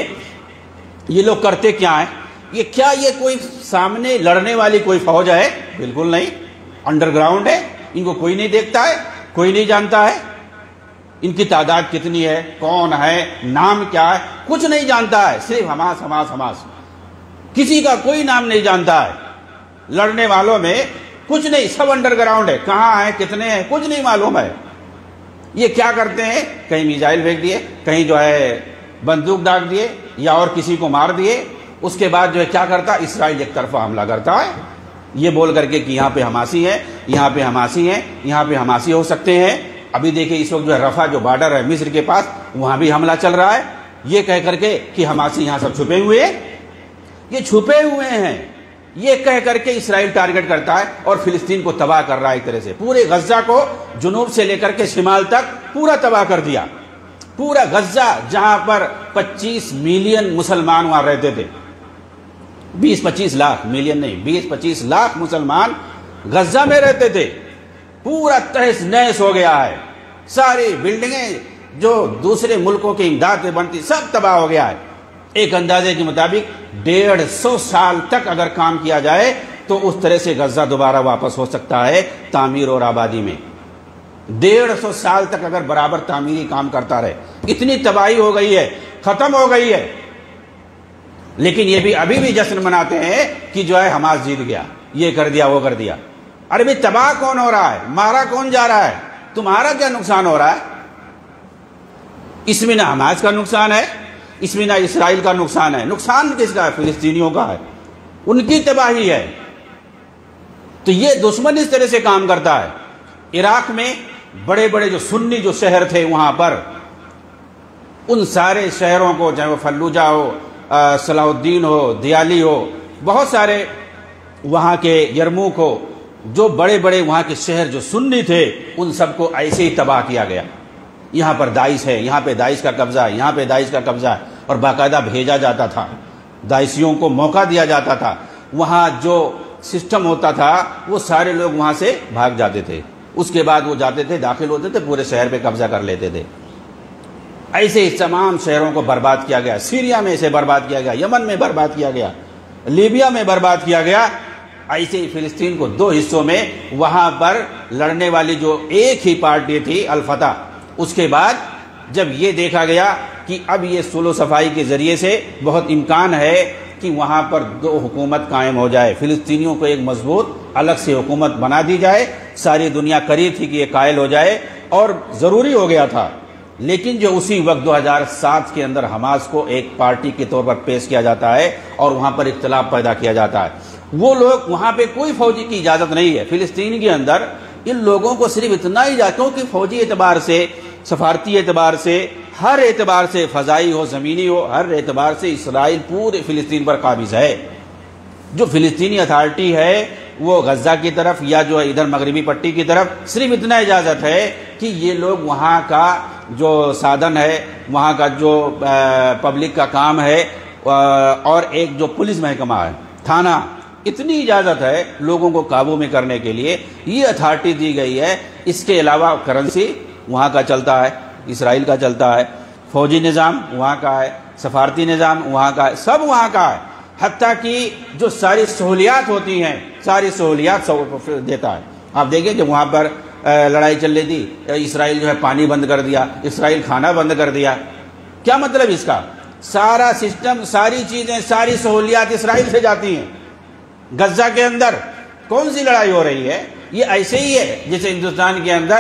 یہ لوگ کرتے کیا ہیں، یہ کیا یہ کوئی سامنے لڑنے والی کوئی فوج ہے؟ بالکل نہیں، انڈر گراؤنڈ ہے، ان کو کوئی نہیں دیکھتا ہے، کوئی نہیں جانتا ہے ان کی تعداد کتنی ہے، کون ہے، نام کیا ہے، کچھ نہیں جانتا ہے، صرف حماس حماس حماس، کسی کا کوئی نام نہیں جانتا ہے۔ لڑنے والوں میں کچھ نہیں، سب انڈر گراؤنڈ ہے، کہاں ہے، کتنے ہیں، کچھ نہیں معلوم ہے۔ یہ کیا کرتے ہیں، کہیں میزائل پھینک دیے، کہیں جو ہے بندوق داغ دیے یا اور کسی کو مار دیے، اس کے بعد جو ہے کیا کرتا، اسرائیل ایک طرفہ حملہ کرتا ہے، یہ بول کر کے کہ یہاں پہ حماسی ہے، یہاں پہ حماسی ہیں، یہاں پہ حماسی ہو سکتے ہیں۔ ابھی دیکھیں اس وقت جو ہے رفح جو بارڈر ہے مصر کے پاس، وہاں بھی حملہ چل رہا ہے، یہ کہہ کر کے کہ حماسی یہاں سب چھپے ہوئے ہیں، یہ چھپے ہوئے ہیں، یہ کہہ کر کے اسرائیل ٹارگٹ کرتا ہے اور فلسطین کو تباہ کر رہا ہے۔ ایک طرح سے پورے غزہ کو جنوب سے لے کر کے شمال تک پورا تباہ کر دیا، پورا غزہ جہاں پر پچیس ملین مسلمان وہاں رہتے تھے، بیس پچیس لاکھ ملین نہیں، بیس پچیس لاکھ مسلمان غزہ میں رہتے تھے، پورا تہس نہس ہو گیا ہے، ساری بلڈنگیں جو دوسرے ملکوں کی امداد میں بنتی سب تباہ ہو گیا ہے۔ ایک اندازے کے مطابق ڈیڑھ سو سال تک اگر کام کیا جائے تو اس طرح سے غزہ دوبارہ واپس ہو سکتا ہے تعمیر اور آبادی میں۔ ڈیڑھ سو سال تک اگر برابر تعمیری کام کرتا رہے، اتنی تباہی ہو گئی ہے، ختم ہو گئی ہے۔ لیکن یہ بھی ابھی بھی جشن مناتے ہیں کہ جو ہے حماس جیت گیا، یہ کر دیا وہ کر دیا۔ ارے بھی تباہ کون ہو رہا ہے، مارا کون جا رہا ہے، تمہارا کیا نقصان ہو رہا ہے؟ اس میں نہ حماس کا نقصان ہے، اس میں نہ اسرائیل کا نقصان ہے، نقصان کس کا ہے؟ فلسطینیوں کا ہے، ان کی تباہی ہے۔ تو یہ دشمن اس طرح سے کام کرتا ہے۔ عراق میں بڑے بڑے جو سنی جو شہر تھے وہاں پر، ان سارے شہروں کو، چاہے وہ فلوجہ ہو، صلاح الدین ہو، دیالی ہو، بہت سارے وہاں کے یرموک ہو، جو بڑے بڑے وہاں کے شہر جو سنی تھے ان سب کو ایسے ہی تباہ کیا گیا. یہاں پر داعش ہے، یہاں پہ داعش کا قبضہ ہے، یہاں پہ داعش کا قبضہ ہے، اور باقاعدہ بھیجا جاتا تھا، داعشیوں کو موقع دیا جاتا تھا. وہاں جو سسٹم ہوتا تھا وہ سارے لوگ وہاں سے بھاگ جاتے تھے، اس کے بعد وہ جاتے تھے، داخل ہوتے تھے، پورے شہر پہ قبضہ کر لیتے تھے. ایسے ہی تمام شہروں کو برباد کیا گیا. سیریا میں اسے برباد کیا گیا، یمن میں برباد کیا گیا، لیبیا میں برباد کیا گیا. ایسے ہی فلسطین کو دو حصوں میں، وہاں پر لڑنے والی جو ایک ہی پارٹی تھی الفتح، اس کے بعد جب یہ دیکھا گیا کہ اب یہ سلو صفائی کے ذریعے سے بہت امکان ہے کہ وہاں پر دو حکومت قائم ہو جائے، فلسطینیوں کو ایک مضبوط الگ سے حکومت بنا دی جائے. ساری دنیا قریب تھی کہ یہ قائل ہو جائے اور ضروری ہو گیا تھا. لیکن جو اسی وقت دو ہزار سات کے اندر حماس کو ایک پارٹی کے طور پر پیش کیا جاتا ہے اور وہاں پر اختلاف پیدا کیا جاتا ہے. وہ لوگ وہاں پہ کوئی فوجی کی اجازت نہیں ہے. فلسطین کے اندر ان لوگوں کو صرف اتنا ہی اجازت، کیونکہ فوجی اعتبار سے، سفارتی اعتبار سے، ہر اعتبار سے، فضائی ہو، زمینی ہو، ہر اعتبار سے اسرائیل پورے فلسطین پر قابض ہے. جو فلسطینی اتھارٹی ہے وہ غزہ کی طرف یا جو ادھر مغربی پٹی کی طرف صرف اتنا اجازت ہے کہ یہ لوگ وہاں کا جو سادن ہے، وہاں کا جو پبلک کا کام ہے، اور ایک جو پولیس محکمہ ہے، تھانہ، اتنی اجازت ہے لوگوں کو قابو میں کرنے کے لیے، یہ اتھارٹی دی گئی ہے. اس کے علاوہ کرنسی وہاں کا چلتا ہے، اسرائیل کا چلتا ہے، فوجی نظام وہاں کا ہے، سفارتی نظام وہاں کا ہے، سب وہاں کا ہے. حتیٰ کہ جو ساری سہولیات ہوتی ہیں ساری سہولیات دیتا ہے. آپ دیکھیں کہ وہاں پر لڑائی چل رہی تھی، اسرائیل جو ہے پانی بند کر دیا، اسرائیل کھانا بند کر دیا. کیا مطلب اس کا؟ سارا سسٹم، ساری چیزیں، ساری سہولیات اسرائیل سے جاتی ہیں. غزہ کے اندر کون سی لڑائی ہو رہی ہے؟ یہ ایسے ہی ہے جیسے ہندوستان کے اندر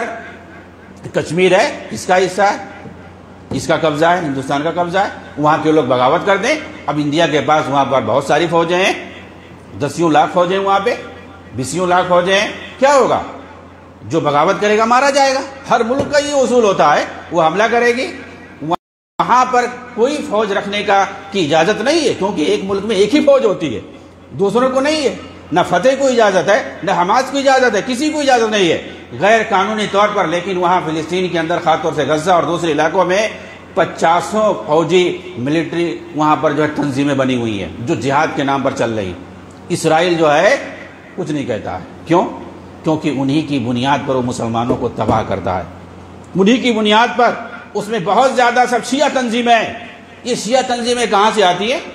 کشمیر ہے، اس کا حصہ ہے، اس کا قبضہ ہے، ہندوستان کا قبضہ ہے. وہاں کے لوگ بغاوت کر دیں. اب انڈیا کے پاس وہاں پر بہت ساری فوجیں ہیں، دسیوں لاکھ فوجیں وہاں پہ، بیسیوں لاکھ فوجیں ہیں. کیا ہوگا؟ جو بغاوت کرے گا مارا جائے گا. ہر ملک کا یہ اصول ہوتا ہے، وہ حملہ کرے گی. وہاں پر کوئی فوج رکھنے کا کی اجازت نہیں ہے، کیونکہ ایک ملک میں ایک ہی فوج ہوتی ہے، دوسروں کو نہیں ہے. نہ فتح کو اجازت ہے، نہ حماس کو اجازت ہے، کسی کو اجازت نہیں ہے غیر قانونی طور پر. لیکن وہاں فلسطین کے اندر، خاص طور سے غزہ اور دوسرے علاقوں میں، پچاسوں فوجی ملٹری وہاں پر جو ہے تنظیمیں بنی ہوئی ہیں جو جہاد کے نام پر چل رہی. اسرائیل جو ہے کچھ نہیں کہتا ہے. کیوں؟ کیونکہ انہی کی بنیاد پر وہ مسلمانوں کو تباہ کرتا ہے. انہی کی بنیاد پر اس میں بہت زیادہ سب شیعہ تنظیمیں ہیں. یہ شیعہ تنظیمیں کہاں سے آتی ہیں؟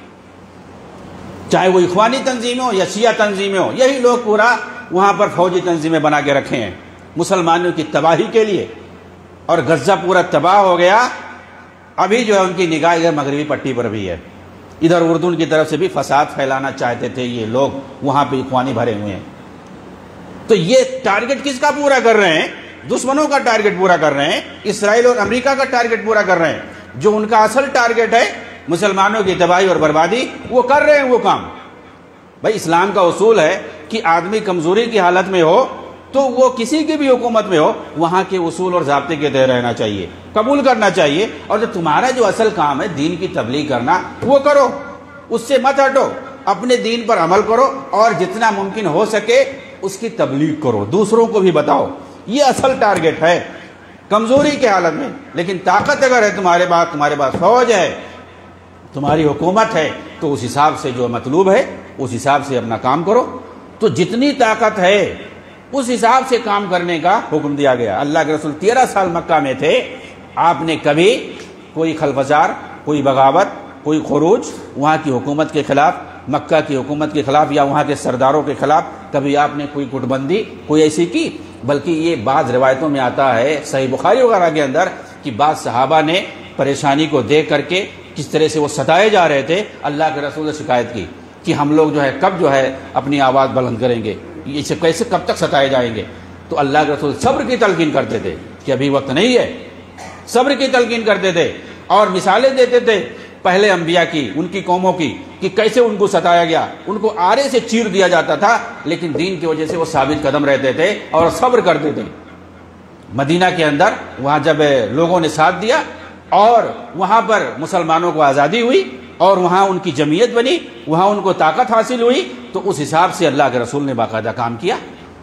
چاہے وہ اخوانی تنظیمیں ہو یا شیعہ تنظیمیں ہو، یہی لوگ پورا وہاں پر فوجی تنظیمیں بنا کے رکھے ہیں مسلمانوں کی تباہی کے لیے. اور غزہ پورا تباہ ہو گیا. ابھی جو ہے ان کی نگاہ ادھر مغربی پٹی پر بھی ہے. ادھر اردن کی طرف سے بھی فساد پھیلانا چاہتے تھے یہ لوگ، وہاں پہ اخوانی بھرے ہوئے ہیں. تو یہ ٹارگٹ کس کا پورا کر رہے ہیں؟ دشمنوں کا ٹارگٹ پورا کر رہے ہیں. اسرائیل اور امریکہ کا ٹارگٹ پورا کر رہے ہیں. جو ان کا اصل ٹارگٹ ہے مسلمانوں کی تباہی اور بربادی، وہ کر رہے ہیں وہ کام. بھائی اسلام کا اصول ہے کہ آدمی کمزوری کی حالت میں ہو تو وہ کسی کی بھی حکومت میں ہو، وہاں کے اصول اور ضابطے کے تحت رہنا چاہیے، قبول کرنا چاہیے. اور جو تمہارا جو اصل کام ہے دین کی تبلیغ کرنا، وہ کرو، اس سے مت ہٹو. اپنے دین پر عمل کرو اور جتنا ممکن ہو سکے اس کی تبلیغ کرو، دوسروں کو بھی بتاؤ. یہ اصل ٹارگٹ ہے کمزوری کے حالت میں. لیکن طاقت اگر ہے تمہارے پاس، تمہارے پاس فوج ہے، تمہاری حکومت ہے، تو اس حساب سے جو مطلوب ہے اس حساب سے اپنا کام کرو. تو جتنی طاقت ہے اس حساب سے کام کرنے کا حکم دیا گیا. اللہ کے رسول تیرہ سال مکہ میں تھے. آپ نے کبھی کوئی خلفزار، کوئی بغاوت، کوئی خروج وہاں کی حکومت کے خلاف، مکہ کی حکومت کے خلاف یا وہاں کے سرداروں کے خلاف کبھی آپ نے کوئی گٹ بندی کوئی ایسی کی؟ بلکہ یہ بعض روایتوں میں آتا ہے صحیح بخاری وغیرہ کے اندر کہ بعض صحابہ نے پریشانی کو دیکھ کر کے کس طرح سے وہ ستائے جا رہے تھے، اللہ کے رسول نے شکایت کی کہ ہم لوگ جو ہے کب جو ہے اپنی آواز بلند کریں گے، اسے کیسے کب تک ستائے جائیں گے. تو اللہ کے رسول صبر کی تلقین کرتے تھے کہ ابھی وقت نہیں ہے. صبر کی تلقین کرتے تھے اور مثالیں دیتے تھے پہلے انبیاء کی، ان کی قوموں کی، کہ کیسے ان کو ستایا گیا. ان کو آرے سے چیر دیا جاتا تھا لیکن دین کی وجہ سے وہ ثابت قدم رہتے تھے اور صبر کرتے تھے. مدینہ کے اندر وہاں جب لوگوں نے ساتھ دیا اور وہاں پر مسلمانوں کو آزادی ہوئی اور وہاں ان کی جمعیت بنی، وہاں ان کو طاقت حاصل ہوئی، تو اس حساب سے اللہ کے رسول نے باقاعدہ کام کیا.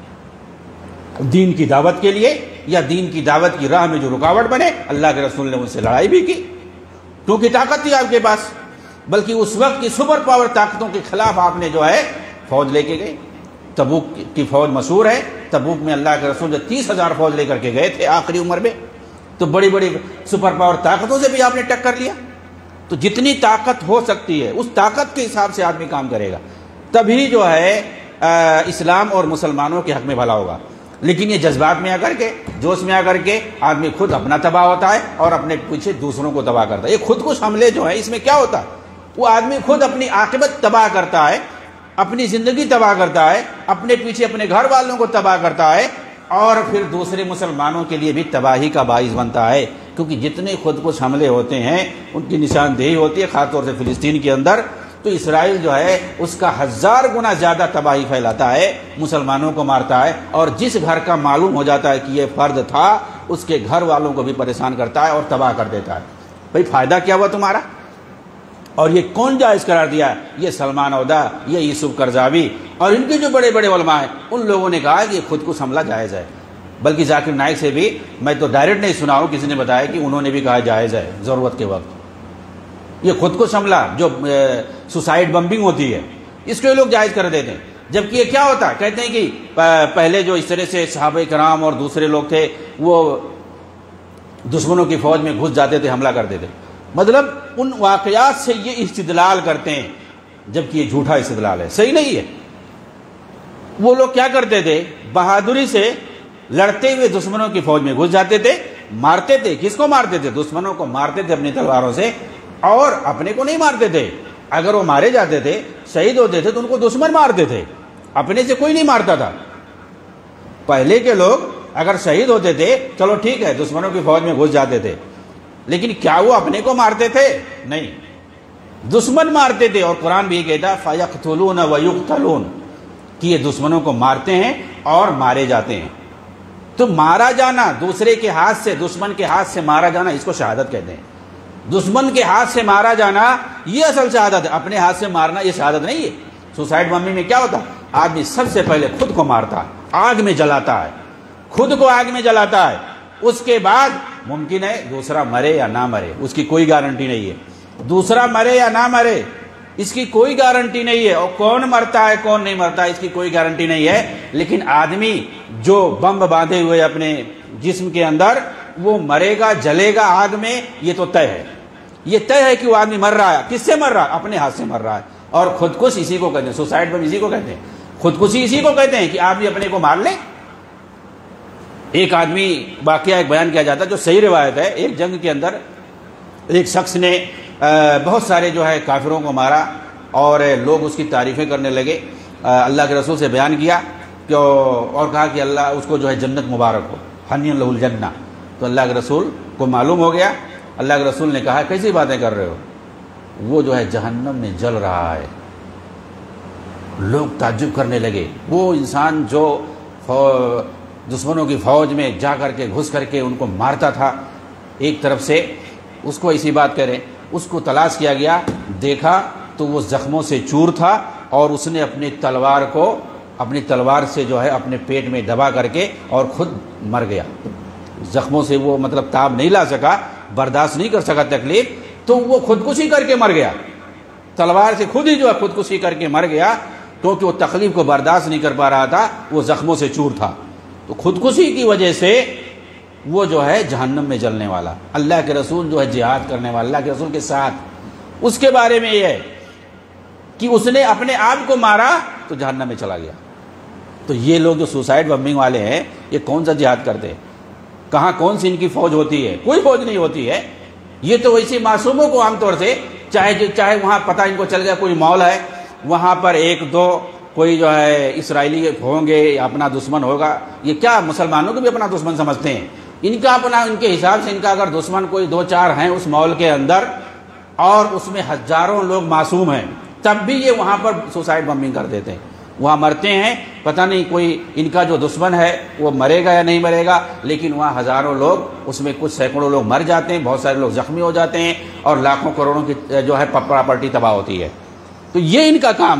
دین کی دعوت کے لیے یا دین کی دعوت کی راہ میں جو رکاوٹ بنے، اللہ کے رسول نے ان سے لڑائی بھی کی کیونکہ طاقت تھی آپ کے پاس، بلکہ اس وقت کی سپر پاور طاقتوں کے خلاف آپ نے جو ہے فوج لے کے گئے۔ تبوک کی فوج مشہور ہے، تبوک میں اللہ کے رسول جو تیس ہزار فوج لے کر کے گئے تھے آخری عمر میں، تو بڑی بڑی سپر پاور طاقتوں سے بھی آپ نے ٹکر لیا۔ تو جتنی طاقت ہو سکتی ہے اس طاقت کے حساب سے آدمی کام کرے گا، تبھی جو ہے اسلام اور مسلمانوں کے حق میں بھلا ہوگا۔ لیکن یہ جذبات میں آ کر کے، جوش میں آ کر کے آدمی خود اپنا تباہ ہوتا ہے اور اپنے پیچھے دوسروں کو تباہ کرتا ہے۔ یہ خود کش حملے جو ہیں اس میں کیا ہوتا ہے، وہ آدمی خود اپنی عاقبت تباہ کرتا ہے، اپنی زندگی تباہ کرتا ہے، اپنے پیچھے اپنے گھر والوں کو تباہ کرتا ہے، اور پھر دوسرے مسلمانوں کے لیے بھی تباہی کا باعث بنتا ہے، کیونکہ جتنے خود کش حملے ہوتے ہیں ان کی نشاندہی ہوتی ہے، خاص طور سے فلسطین کے اندر، تو اسرائیل جو ہے اس کا ہزار گنا زیادہ تباہی پھیلاتا ہے، مسلمانوں کو مارتا ہے، اور جس گھر کا معلوم ہو جاتا ہے کہ یہ فرد تھا اس کے گھر والوں کو بھی پریشان کرتا ہے اور تباہ کر دیتا ہے۔ بھئی فائدہ کیا ہوا تمہارا؟ اور یہ کون جائز قرار دیا؟ یہ سلمان عودہ، یہ یوسف قرضاوی اور ان کے جو بڑے بڑے علماء ہیں، ان لوگوں نے کہا کہ یہ خود کو حملہ جائز ہے۔ بلکہ ذاکر نائک سے بھی میں تو ڈائریکٹ نہیں سنا ہوں، کسی نے بتایا کہ انہوں نے بھی کہا جائز ہے ضرورت کے وقت۔ یہ خود کو حملہ جو سوسائڈ بمبنگ ہوتی ہے اس کو لوگ جائز کر دیتے ہیں، جبکہ یہ کیا ہوتا ہے؟ کہتے ہیں کہ پہلے جو اس طرح سے صحابہ کرام اور دوسرے لوگ تھے وہ دشمنوں کی فوج میں گھس جاتے تھے، حملہ کرتے تھے، مطلب ان واقعات سے یہ استدلال کرتے ہیں، جبکہ یہ جھوٹا استدلال ہے، صحیح نہیں ہے۔ وہ لوگ کیا کرتے تھے؟ بہادری سے لڑتے ہوئے دشمنوں کی فوج میں گھس جاتے تھے، مارتے تھے۔ کس کو مارتے تھے؟ دشمنوں کو مارتے تھے اپنی تلواروں سے، اور اپنے کو نہیں مارتے تھے۔ اگر وہ مارے جاتے تھے، شہید ہوتے تھے، تو ان کو دشمن مارتے تھے، اپنے سے کوئی نہیں مارتا تھا۔ پہلے کے لوگ اگر شہید ہوتے تھے چلو ٹھیک ہے، دشمنوں کی فوج میں گھس جاتے تھے، لیکن کیا وہ اپنے کو مارتے تھے؟ نہیں، دشمن مارتے تھے۔ اور قرآن بھی کہتا فَيَقْتُلُونَ وَيُقْتَلُونَ کہ یہ دشمنوں کو مارتے ہیں اور مارے جاتے ہیں۔ تو مارا جانا دوسرے کے ہاتھ سے، دشمن کے ہاتھ سے مارا جانا، اس کو شہادت کہتے ہیں۔ دشمن کے ہاتھ سے مارا جانا یہ اصل شہادت ہے، اپنے ہاتھ سے مارنا یہ شہادت نہیں ہے۔ سوسائڈ بمبنگ میں کیا ہوتا ہے؟ آدمی سب سے پہلے خود کو مارتا ہے، آگ میں جلاتا ہے، خود کو آگ میں جلاتا ہے، اس کے بعد ممکن ہے دوسرا مرے یا نہ مرے، اس کی کوئی گارنٹی نہیں ہے۔ دوسرا مرے یا نہ مرے اس کی کوئی گارنٹی نہیں ہے، اور کون مرتا ہے کون نہیں مرتا اس کی کوئی گارنٹی نہیں ہے۔ لیکن آدمی جو بم باندھے ہوئے اپنے جسم کے اندر، وہ مرے گا، جلے گا آگ میں، یہ تو طے ہے۔ یہ طے ہے کہ وہ آدمی مر رہا ہے۔ کس سے مر رہا ہے؟ اپنے ہاتھ سے مر رہا ہے۔ اور خودکش اسی کو کہتے ہیں، سوسائڈ بم اسی کو کہتے ہیں، خودکشی اسی کو کہتے ہیں کہ آدمی اپنے کو مار لے۔ ایک آدمی واقعہ ایک بیان کیا جاتا ہے جو صحیح روایت ہے، ایک جنگ کے اندر ایک شخص نے بہت سارے جو ہے کافروں کو مارا، اور لوگ اس کی تعریفیں کرنے لگے۔ اللہ کے رسول سے بیان کیا کہ اور کہا کہ اللہ اس کو جو ہے جنت مبارک ہو، حنی لہ الجنہ۔ تو اللہ کے رسول کو معلوم ہو گیا، اللہ کے رسول نے کہا کیسی باتیں کر رہے ہو؟ وہ جو ہے جہنم میں جل رہا ہے۔ لوگ تعجب کرنے لگے، وہ انسان جو دشمنوں کی فوج میں جا کر کے گھس کر کے ان کو مارتا تھا، ایک طرف سے اس کو ایسی بات کرے، اس کو تلاش کیا گیا، دیکھا تو وہ زخموں سے چور تھا، اور اس نے اپنی تلوار کو اپنی تلوار سے جو ہے اپنے پیٹ میں دبا کر کے اور خود مر گیا۔ زخموں سے وہ مطلب تاب نہیں لا سکا، برداشت نہیں کر سکا تکلیف، تو وہ خودکشی کر کے مر گیا۔ تلوار سے خود ہی جو ہے خودکشی کر کے مر گیا، کیونکہ وہ تکلیف کو برداشت نہیں کر پا رہا تھا، وہ زخموں سے چور تھا۔ تو خودکشی کی وجہ سے وہ جو ہے جہنم میں جلنے والا۔ اللہ کے رسول جو ہے جہاد کرنے والا، اللہ کے رسول کے ساتھ، اس کے بارے میں یہ ہے کہ اس نے اپنے آپ کو مارا تو جہنم میں چلا گیا۔ تو یہ لوگ جو سوسائڈ بمبنگ والے ہیں، یہ کون سا جہاد کرتے ہیں؟ کہاں کون سی ان کی فوج ہوتی ہے؟ کوئی فوج نہیں ہوتی ہے۔ یہ تو ویسے معصوموں کو عام طور سے چاہے چاہے وہاں پتہ ان کو چل گیا کوئی مال ہے، وہاں پر ایک دو کوئی جو ہے اسرائیلی ہوں گے، اپنا دشمن ہوگا۔ یہ کیا مسلمانوں کو بھی اپنا دشمن سمجھتے ہیں؟ ان کا اپنا، ان کے حساب سے ان کا اگر دشمن کوئی دو چار ہیں اس مال کے اندر، اور اس میں ہزاروں لوگ معصوم ہیں، تب بھی یہ وہاں پر سوسائڈ بمبنگ کر دیتے ہیں، وہاں مرتے ہیں۔ پتہ نہیں کوئی ان کا جو دشمن ہے وہ مرے گا یا نہیں مرے گا، لیکن وہاں ہزاروں لوگ، اس میں کچھ سینکڑوں لوگ مر جاتے ہیں، بہت سارے لوگ زخمی ہو جاتے ہیں، اور لاکھوں کروڑوں کی جو ہے پراپرٹی تباہ ہوتی ہے۔ تو یہ ان کا کام ہے۔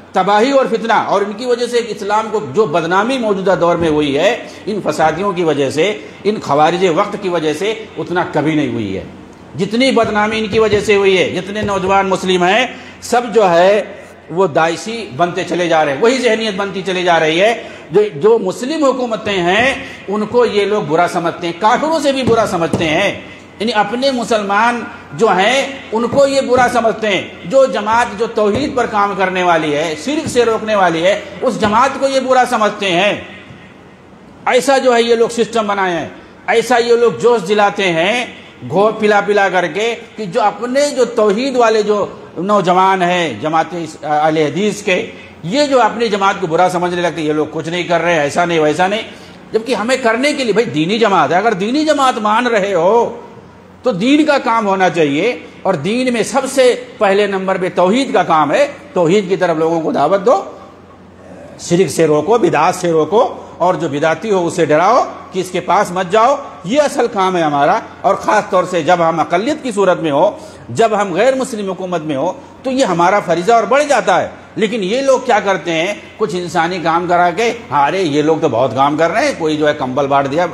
تباہی اور فتنہ، اور ان کی وجہ سے اسلام کو جو بدنامی موجودہ دور میں ہوئی ہے ان فسادیوں کی وجہ سے، ان خوارج وقت کی وجہ سے اتنا کبھی نہیں ہوئی ہے جتنی بدنامی ان کی وجہ سے ہوئی ہے۔ جتنے نوجوان مسلم ہیں سب جو ہے وہ داعشی بنتے چلے جا رہے ہیں، وہی ذہنیت بنتی چلی جا رہی ہے۔ جو جو مسلم حکومتیں ہیں ان کو یہ لوگ برا سمجھتے ہیں، کافروں سے بھی برا سمجھتے ہیں، یعنی اپنے مسلمان جو ہیں ان کو یہ برا سمجھتے ہیں۔ جو جماعت جو توحید پر کام کرنے والی ہے، شرک سے روکنے والی ہے، اس جماعت کو یہ برا سمجھتے ہیں۔ ایسا جو ہے یہ لوگ سسٹم بنائے ہیں، ایسا یہ لوگ جوش دلاتے ہیں گھو پلا پلا کر کے کہ جو اپنے جو توحید والے جو نوجوان ہیں جماعت اہل حدیث کے، یہ جو اپنی جماعت کو برا سمجھنے لگتے یہ لوگ کچھ نہیں کر رہے، ایسا نہیں ویسا نہیں، جبکہ ہمیں کرنے کے لیے بھائی دینی جماعت ہے۔ اگر دینی جماعت مان رہے ہو تو دین کا کام ہونا چاہیے، اور دین میں سب سے پہلے نمبر پہ توحید کا کام ہے۔ توحید کی طرف لوگوں کو دعوت دو، شرک سے روکو، بدعات سے روکو، اور جو بدعتی ہو اسے ڈراؤ کہ اس کے پاس مت جاؤ، یہ اصل کام ہے ہمارا۔ اور خاص طور سے جب ہم اقلیت کی صورت میں ہو، جب ہم غیر مسلم حکومت میں ہو تو یہ ہمارا فریضہ اور بڑھ جاتا ہے۔ لیکن یہ لوگ کیا کرتے ہیں، کچھ انسانی کام کرا کے، ہاں ارے یہ لوگ تو بہت کام کر رہے ہیں، کوئی جو ہے کمبل بانٹ دیا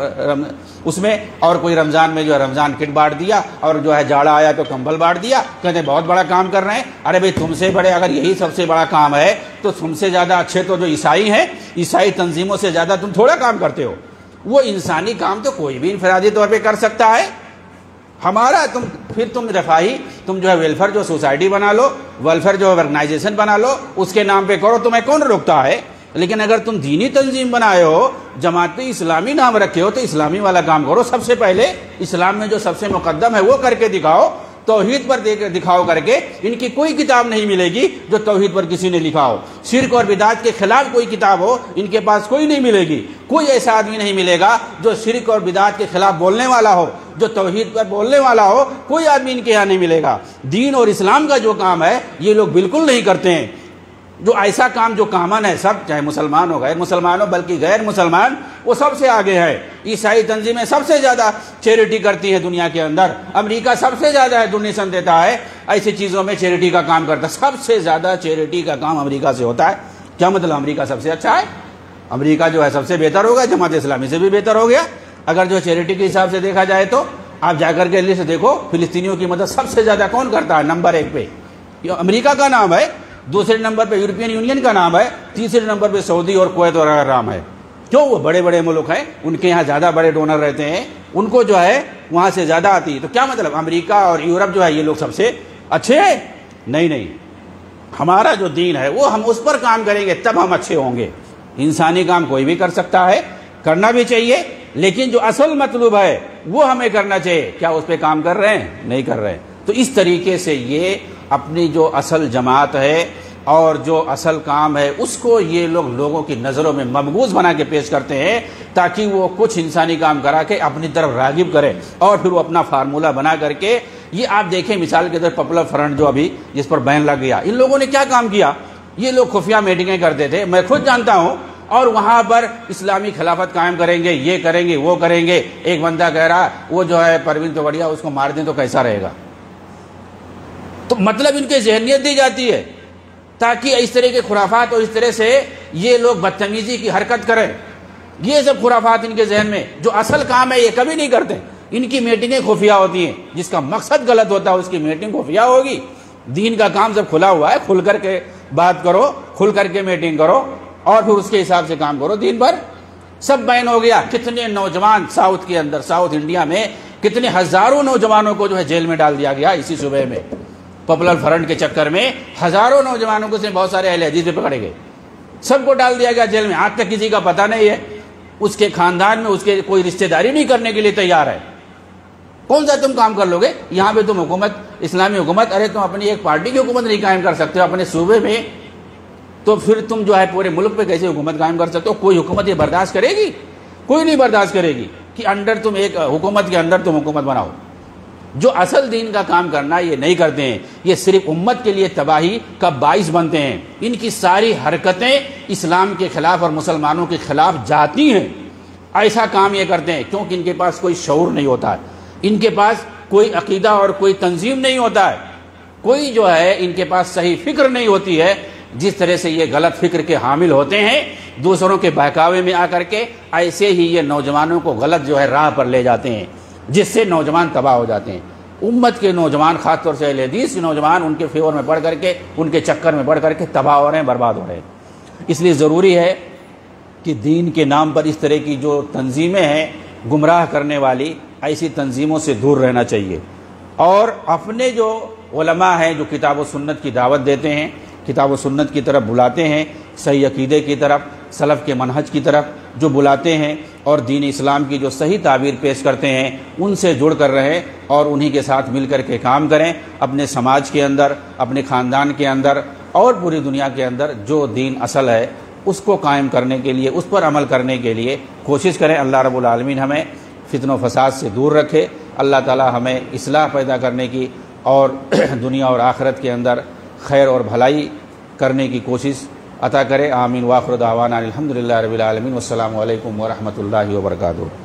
اس میں، اور کوئی رمضان میں جو ہے رمضان کٹ بانٹ دیا، اور جو ہے جاڑا آیا تو کمبل بانٹ دیا، کہتے ہیں بہت بڑا کام کر رہے ہیں۔ ارے بھائی تم سے بڑے اگر یہی سب سے بڑا کام ہے تو تم سے زیادہ اچھے تو جو عیسائی ہیں، عیسائی تنظیموں سے زیادہ تم تھوڑا کام کرتے ہو۔ وہ انسانی کام تو کوئی بھی انفرادی طور پہ کر سکتا ہے، ہمارا تم پھر تم رفاہی تم جو ہے ویلفیئر جو سوسائٹی بنا لو، ویلفیئر جو آرگنائزیشن بنا لو، اس کے نام پہ کرو، تمہیں کون روکتا ہے؟ لیکن اگر تم دینی تنظیم بنائے ہو، جماعت اسلامی نام رکھے ہو، تو اسلامی والا کام کرو۔ سب سے پہلے اسلام میں جو سب سے مقدم ہے وہ کر کے دکھاؤ، توحید پر دکھاؤ کر کے۔ ان کی کوئی کتاب نہیں ملے گی جو توحید پر کسی نے لکھا ہو، شرک اور بدعت کے خلاف کوئی کتاب ہو ان کے پاس کوئی نہیں ملے گی۔ کوئی ایسا آدمی نہیں ملے گا جو شرک اور بدعت کے خلاف بولنے والا ہو، جو توحید پر بولنے والا ہو، کوئی آدمی ان کے یہاں نہیں ملے گا۔ دین اور اسلام کا جو کام ہے یہ لوگ بالکل نہیں کرتے ہیں۔ جو ایسا کام جو کامن ہے، سب چاہے مسلمان ہو غیر مسلمان ہو، بلکہ غیر مسلمان وہ سب سے آگے ہے۔ عیسائی تنظیمیں سب سے زیادہ چیریٹی کرتی ہیں دنیا کے اندر، امریکہ سب سے زیادہ ہے ڈونیشن دیتا ہے، ایسی چیزوں میں چیریٹی کا کام کرتا ہے۔ سب سے زیادہ چیریٹی کا کام امریکہ سے ہوتا ہے۔ کیا مطلب امریکہ سب سے اچھا ہے؟ امریکہ جو ہے سب سے بہتر ہوگا، جماعت اسلامی سے بھی بہتر ہو گیا اگر جو چیریٹی کے حساب سے دیکھا جائے تو۔ آپ جا کر کے لسٹ دیکھو، فلسطینیوں کی مدد سب سے زیادہ کون کرتا ہے؟ نمبر ایک پہ امریکہ کا نام ہے، دوسرے نمبر پہ یورپین یونین کا نام ہے، تیسرے نمبر پہ سعودی اور کویت وغیرہ نام ہے۔ کیوں؟ وہ بڑے بڑے ملک ہیں، ان کے یہاں زیادہ بڑے ڈونر رہتے ہیں، ان کو جو ہے وہاں سے زیادہ آتی ہے۔ تو کیا مطلب امریکہ اور یورپ جو ہے یہ لوگ سب سے اچھے ہیں؟ نہیں نہیں، ہمارا جو دین ہے وہ ہم اس پر کام کریں گے تب ہم اچھے ہوں گے۔ انسانی کام کوئی بھی کر سکتا ہے، کرنا بھی چاہیے، لیکن جو اصل مطلوب ہے وہ ہمیں کرنا چاہیے۔ کیا اس پہ کام کر رہے ہیں؟ نہیں کر رہے ہیں۔ تو اس طریقے سے یہ اپنی جو اصل جماعت ہے اور جو اصل کام ہے اس کو یہ لوگ لوگوں کی نظروں میں ممغوز بنا کے پیش کرتے ہیں، تاکہ وہ کچھ انسانی کام کرا کے اپنی طرف راغب کرے، اور پھر وہ اپنا فارمولہ بنا کر کے یہ آپ دیکھیں مثال کے طور پاپولر فرنٹ جو ابھی جس پر بین لگ گیا، ان لوگوں نے کیا کام کیا؟ یہ لوگ خفیہ میٹنگیں کرتے تھے، میں خود جانتا ہوں، اور وہاں پر اسلامی خلافت قائم کریں گے، یہ کریں گے، وہ کریں گے۔ ایک بندہ کہہ رہا وہ جو ہے پروین توگڑیا، اس کو مار دیں تو کیسا رہے گا؟ تو مطلب ان کی ذہنیت دی جاتی ہے تاکہ اس طرح کے خرافات اور اس طرح سے یہ لوگ بدتمیزی کی حرکت کریں۔ یہ سب خرافات ان کے ذہن میں، جو اصل کام ہے یہ کبھی نہیں کرتے۔ ان کی میٹنگیں خفیہ ہوتی ہیں، جس کا مقصد غلط ہوتا ہے اس کی میٹنگ خفیہ ہوگی۔ دین کا کام جب کھلا ہوا ہے، کھل کر کے بات کرو، کھل کر کے میٹنگ کرو، اور پھر اس کے حساب سے کام کرو دین پر۔ سب بین ہو گیا۔ کتنے نوجوان ساؤتھ کے اندر، ساؤتھ انڈیا میں کتنے ہزاروں نوجوانوں کو جو ہے جیل میں ڈال دیا گیا اسی صوبے میں، پاپولر فرنٹ کے چکر میں ہزاروں نوجوانوں کو سے بہت سارے اہل حدیث پہ پکڑے گئے، سب کو ڈال دیا گیا جیل میں۔ آج تک کسی کا پتہ نہیں ہے، اس کے خاندان میں اس کے کوئی رشتہ داری نہیں کرنے کے لیے تیار ہے۔ کون سا تم کام کر لو گے؟ یہاں پہ تم حکومت، اسلامی حکومت، ارے تم اپنی ایک پارٹی کی حکومت نہیں قائم کر سکتے ہو اپنے صوبے میں، تو پھر تم جو ہے پورے ملک پہ کیسے حکومت قائم کر سکتے ہو؟ کوئی حکومت یہ برداشت کرے گی؟ کوئی نہیں برداشت کرے گی کہ انڈر تم ایک حکومت کے اندر تم حکومت بناؤ۔ جو اصل دین کا کام کرنا یہ نہیں کرتے ہیں، یہ صرف امت کے لیے تباہی کا باعث بنتے ہیں۔ ان کی ساری حرکتیں اسلام کے خلاف اور مسلمانوں کے خلاف جاتی ہیں۔ ایسا کام یہ کرتے ہیں کیونکہ ان کے پاس کوئی شعور نہیں ہوتا ہے، ان کے پاس کوئی عقیدہ اور کوئی تنظیم نہیں ہوتا ہے، کوئی جو ہے ان کے پاس صحیح فکر نہیں ہوتی ہے۔ جس طرح سے یہ غلط فکر کے حامل ہوتے ہیں دوسروں کے بہکاوے میں آ کر کے، ایسے ہی یہ نوجوانوں کو غلط جو ہے راہ پر لے جاتے ہیں، جس سے نوجوان تباہ ہو جاتے ہیں۔ امت کے نوجوان، خاص طور سے اہل حدیث کے نوجوان، ان کے فیور میں پڑھ کر کے، ان کے چکر میں پڑھ کر کے تباہ ہو رہے ہیں، برباد ہو رہے ہیں۔ اس لیے ضروری ہے کہ دین کے نام پر اس طرح کی جو تنظیمیں ہیں گمراہ کرنے والی، ایسی تنظیموں سے دور رہنا چاہیے، اور اپنے جو علماء ہیں جو کتاب و سنت کی دعوت دیتے ہیں، کتاب و سنت کی طرف بلاتے ہیں، صحیح عقیدے کی طرف، سلف کے منہج کی طرف جو بلاتے ہیں، اور دین اسلام کی جو صحیح تعبیر پیش کرتے ہیں، ان سے جڑ کر رہیں اور انہی کے ساتھ مل کر کے کام کریں، اپنے سماج کے اندر، اپنے خاندان کے اندر اور پوری دنیا کے اندر جو دین اصل ہے اس کو قائم کرنے کے لیے، اس پر عمل کرنے کے لیے کوشش کریں۔ اللہ رب العالمین ہمیں فتن و فساد سے دور رکھے، اللہ تعالی ہمیں اصلاح پیدا کرنے کی اور دنیا اور آخرت کے اندر خیر اور بھلائی کرنے کی کوشش عطا کرے۔ آمین۔ وآخر دعوانا الحمدللہ رب العالمین، والسلام علیکم ورحمۃ اللہ وبرکاتہ۔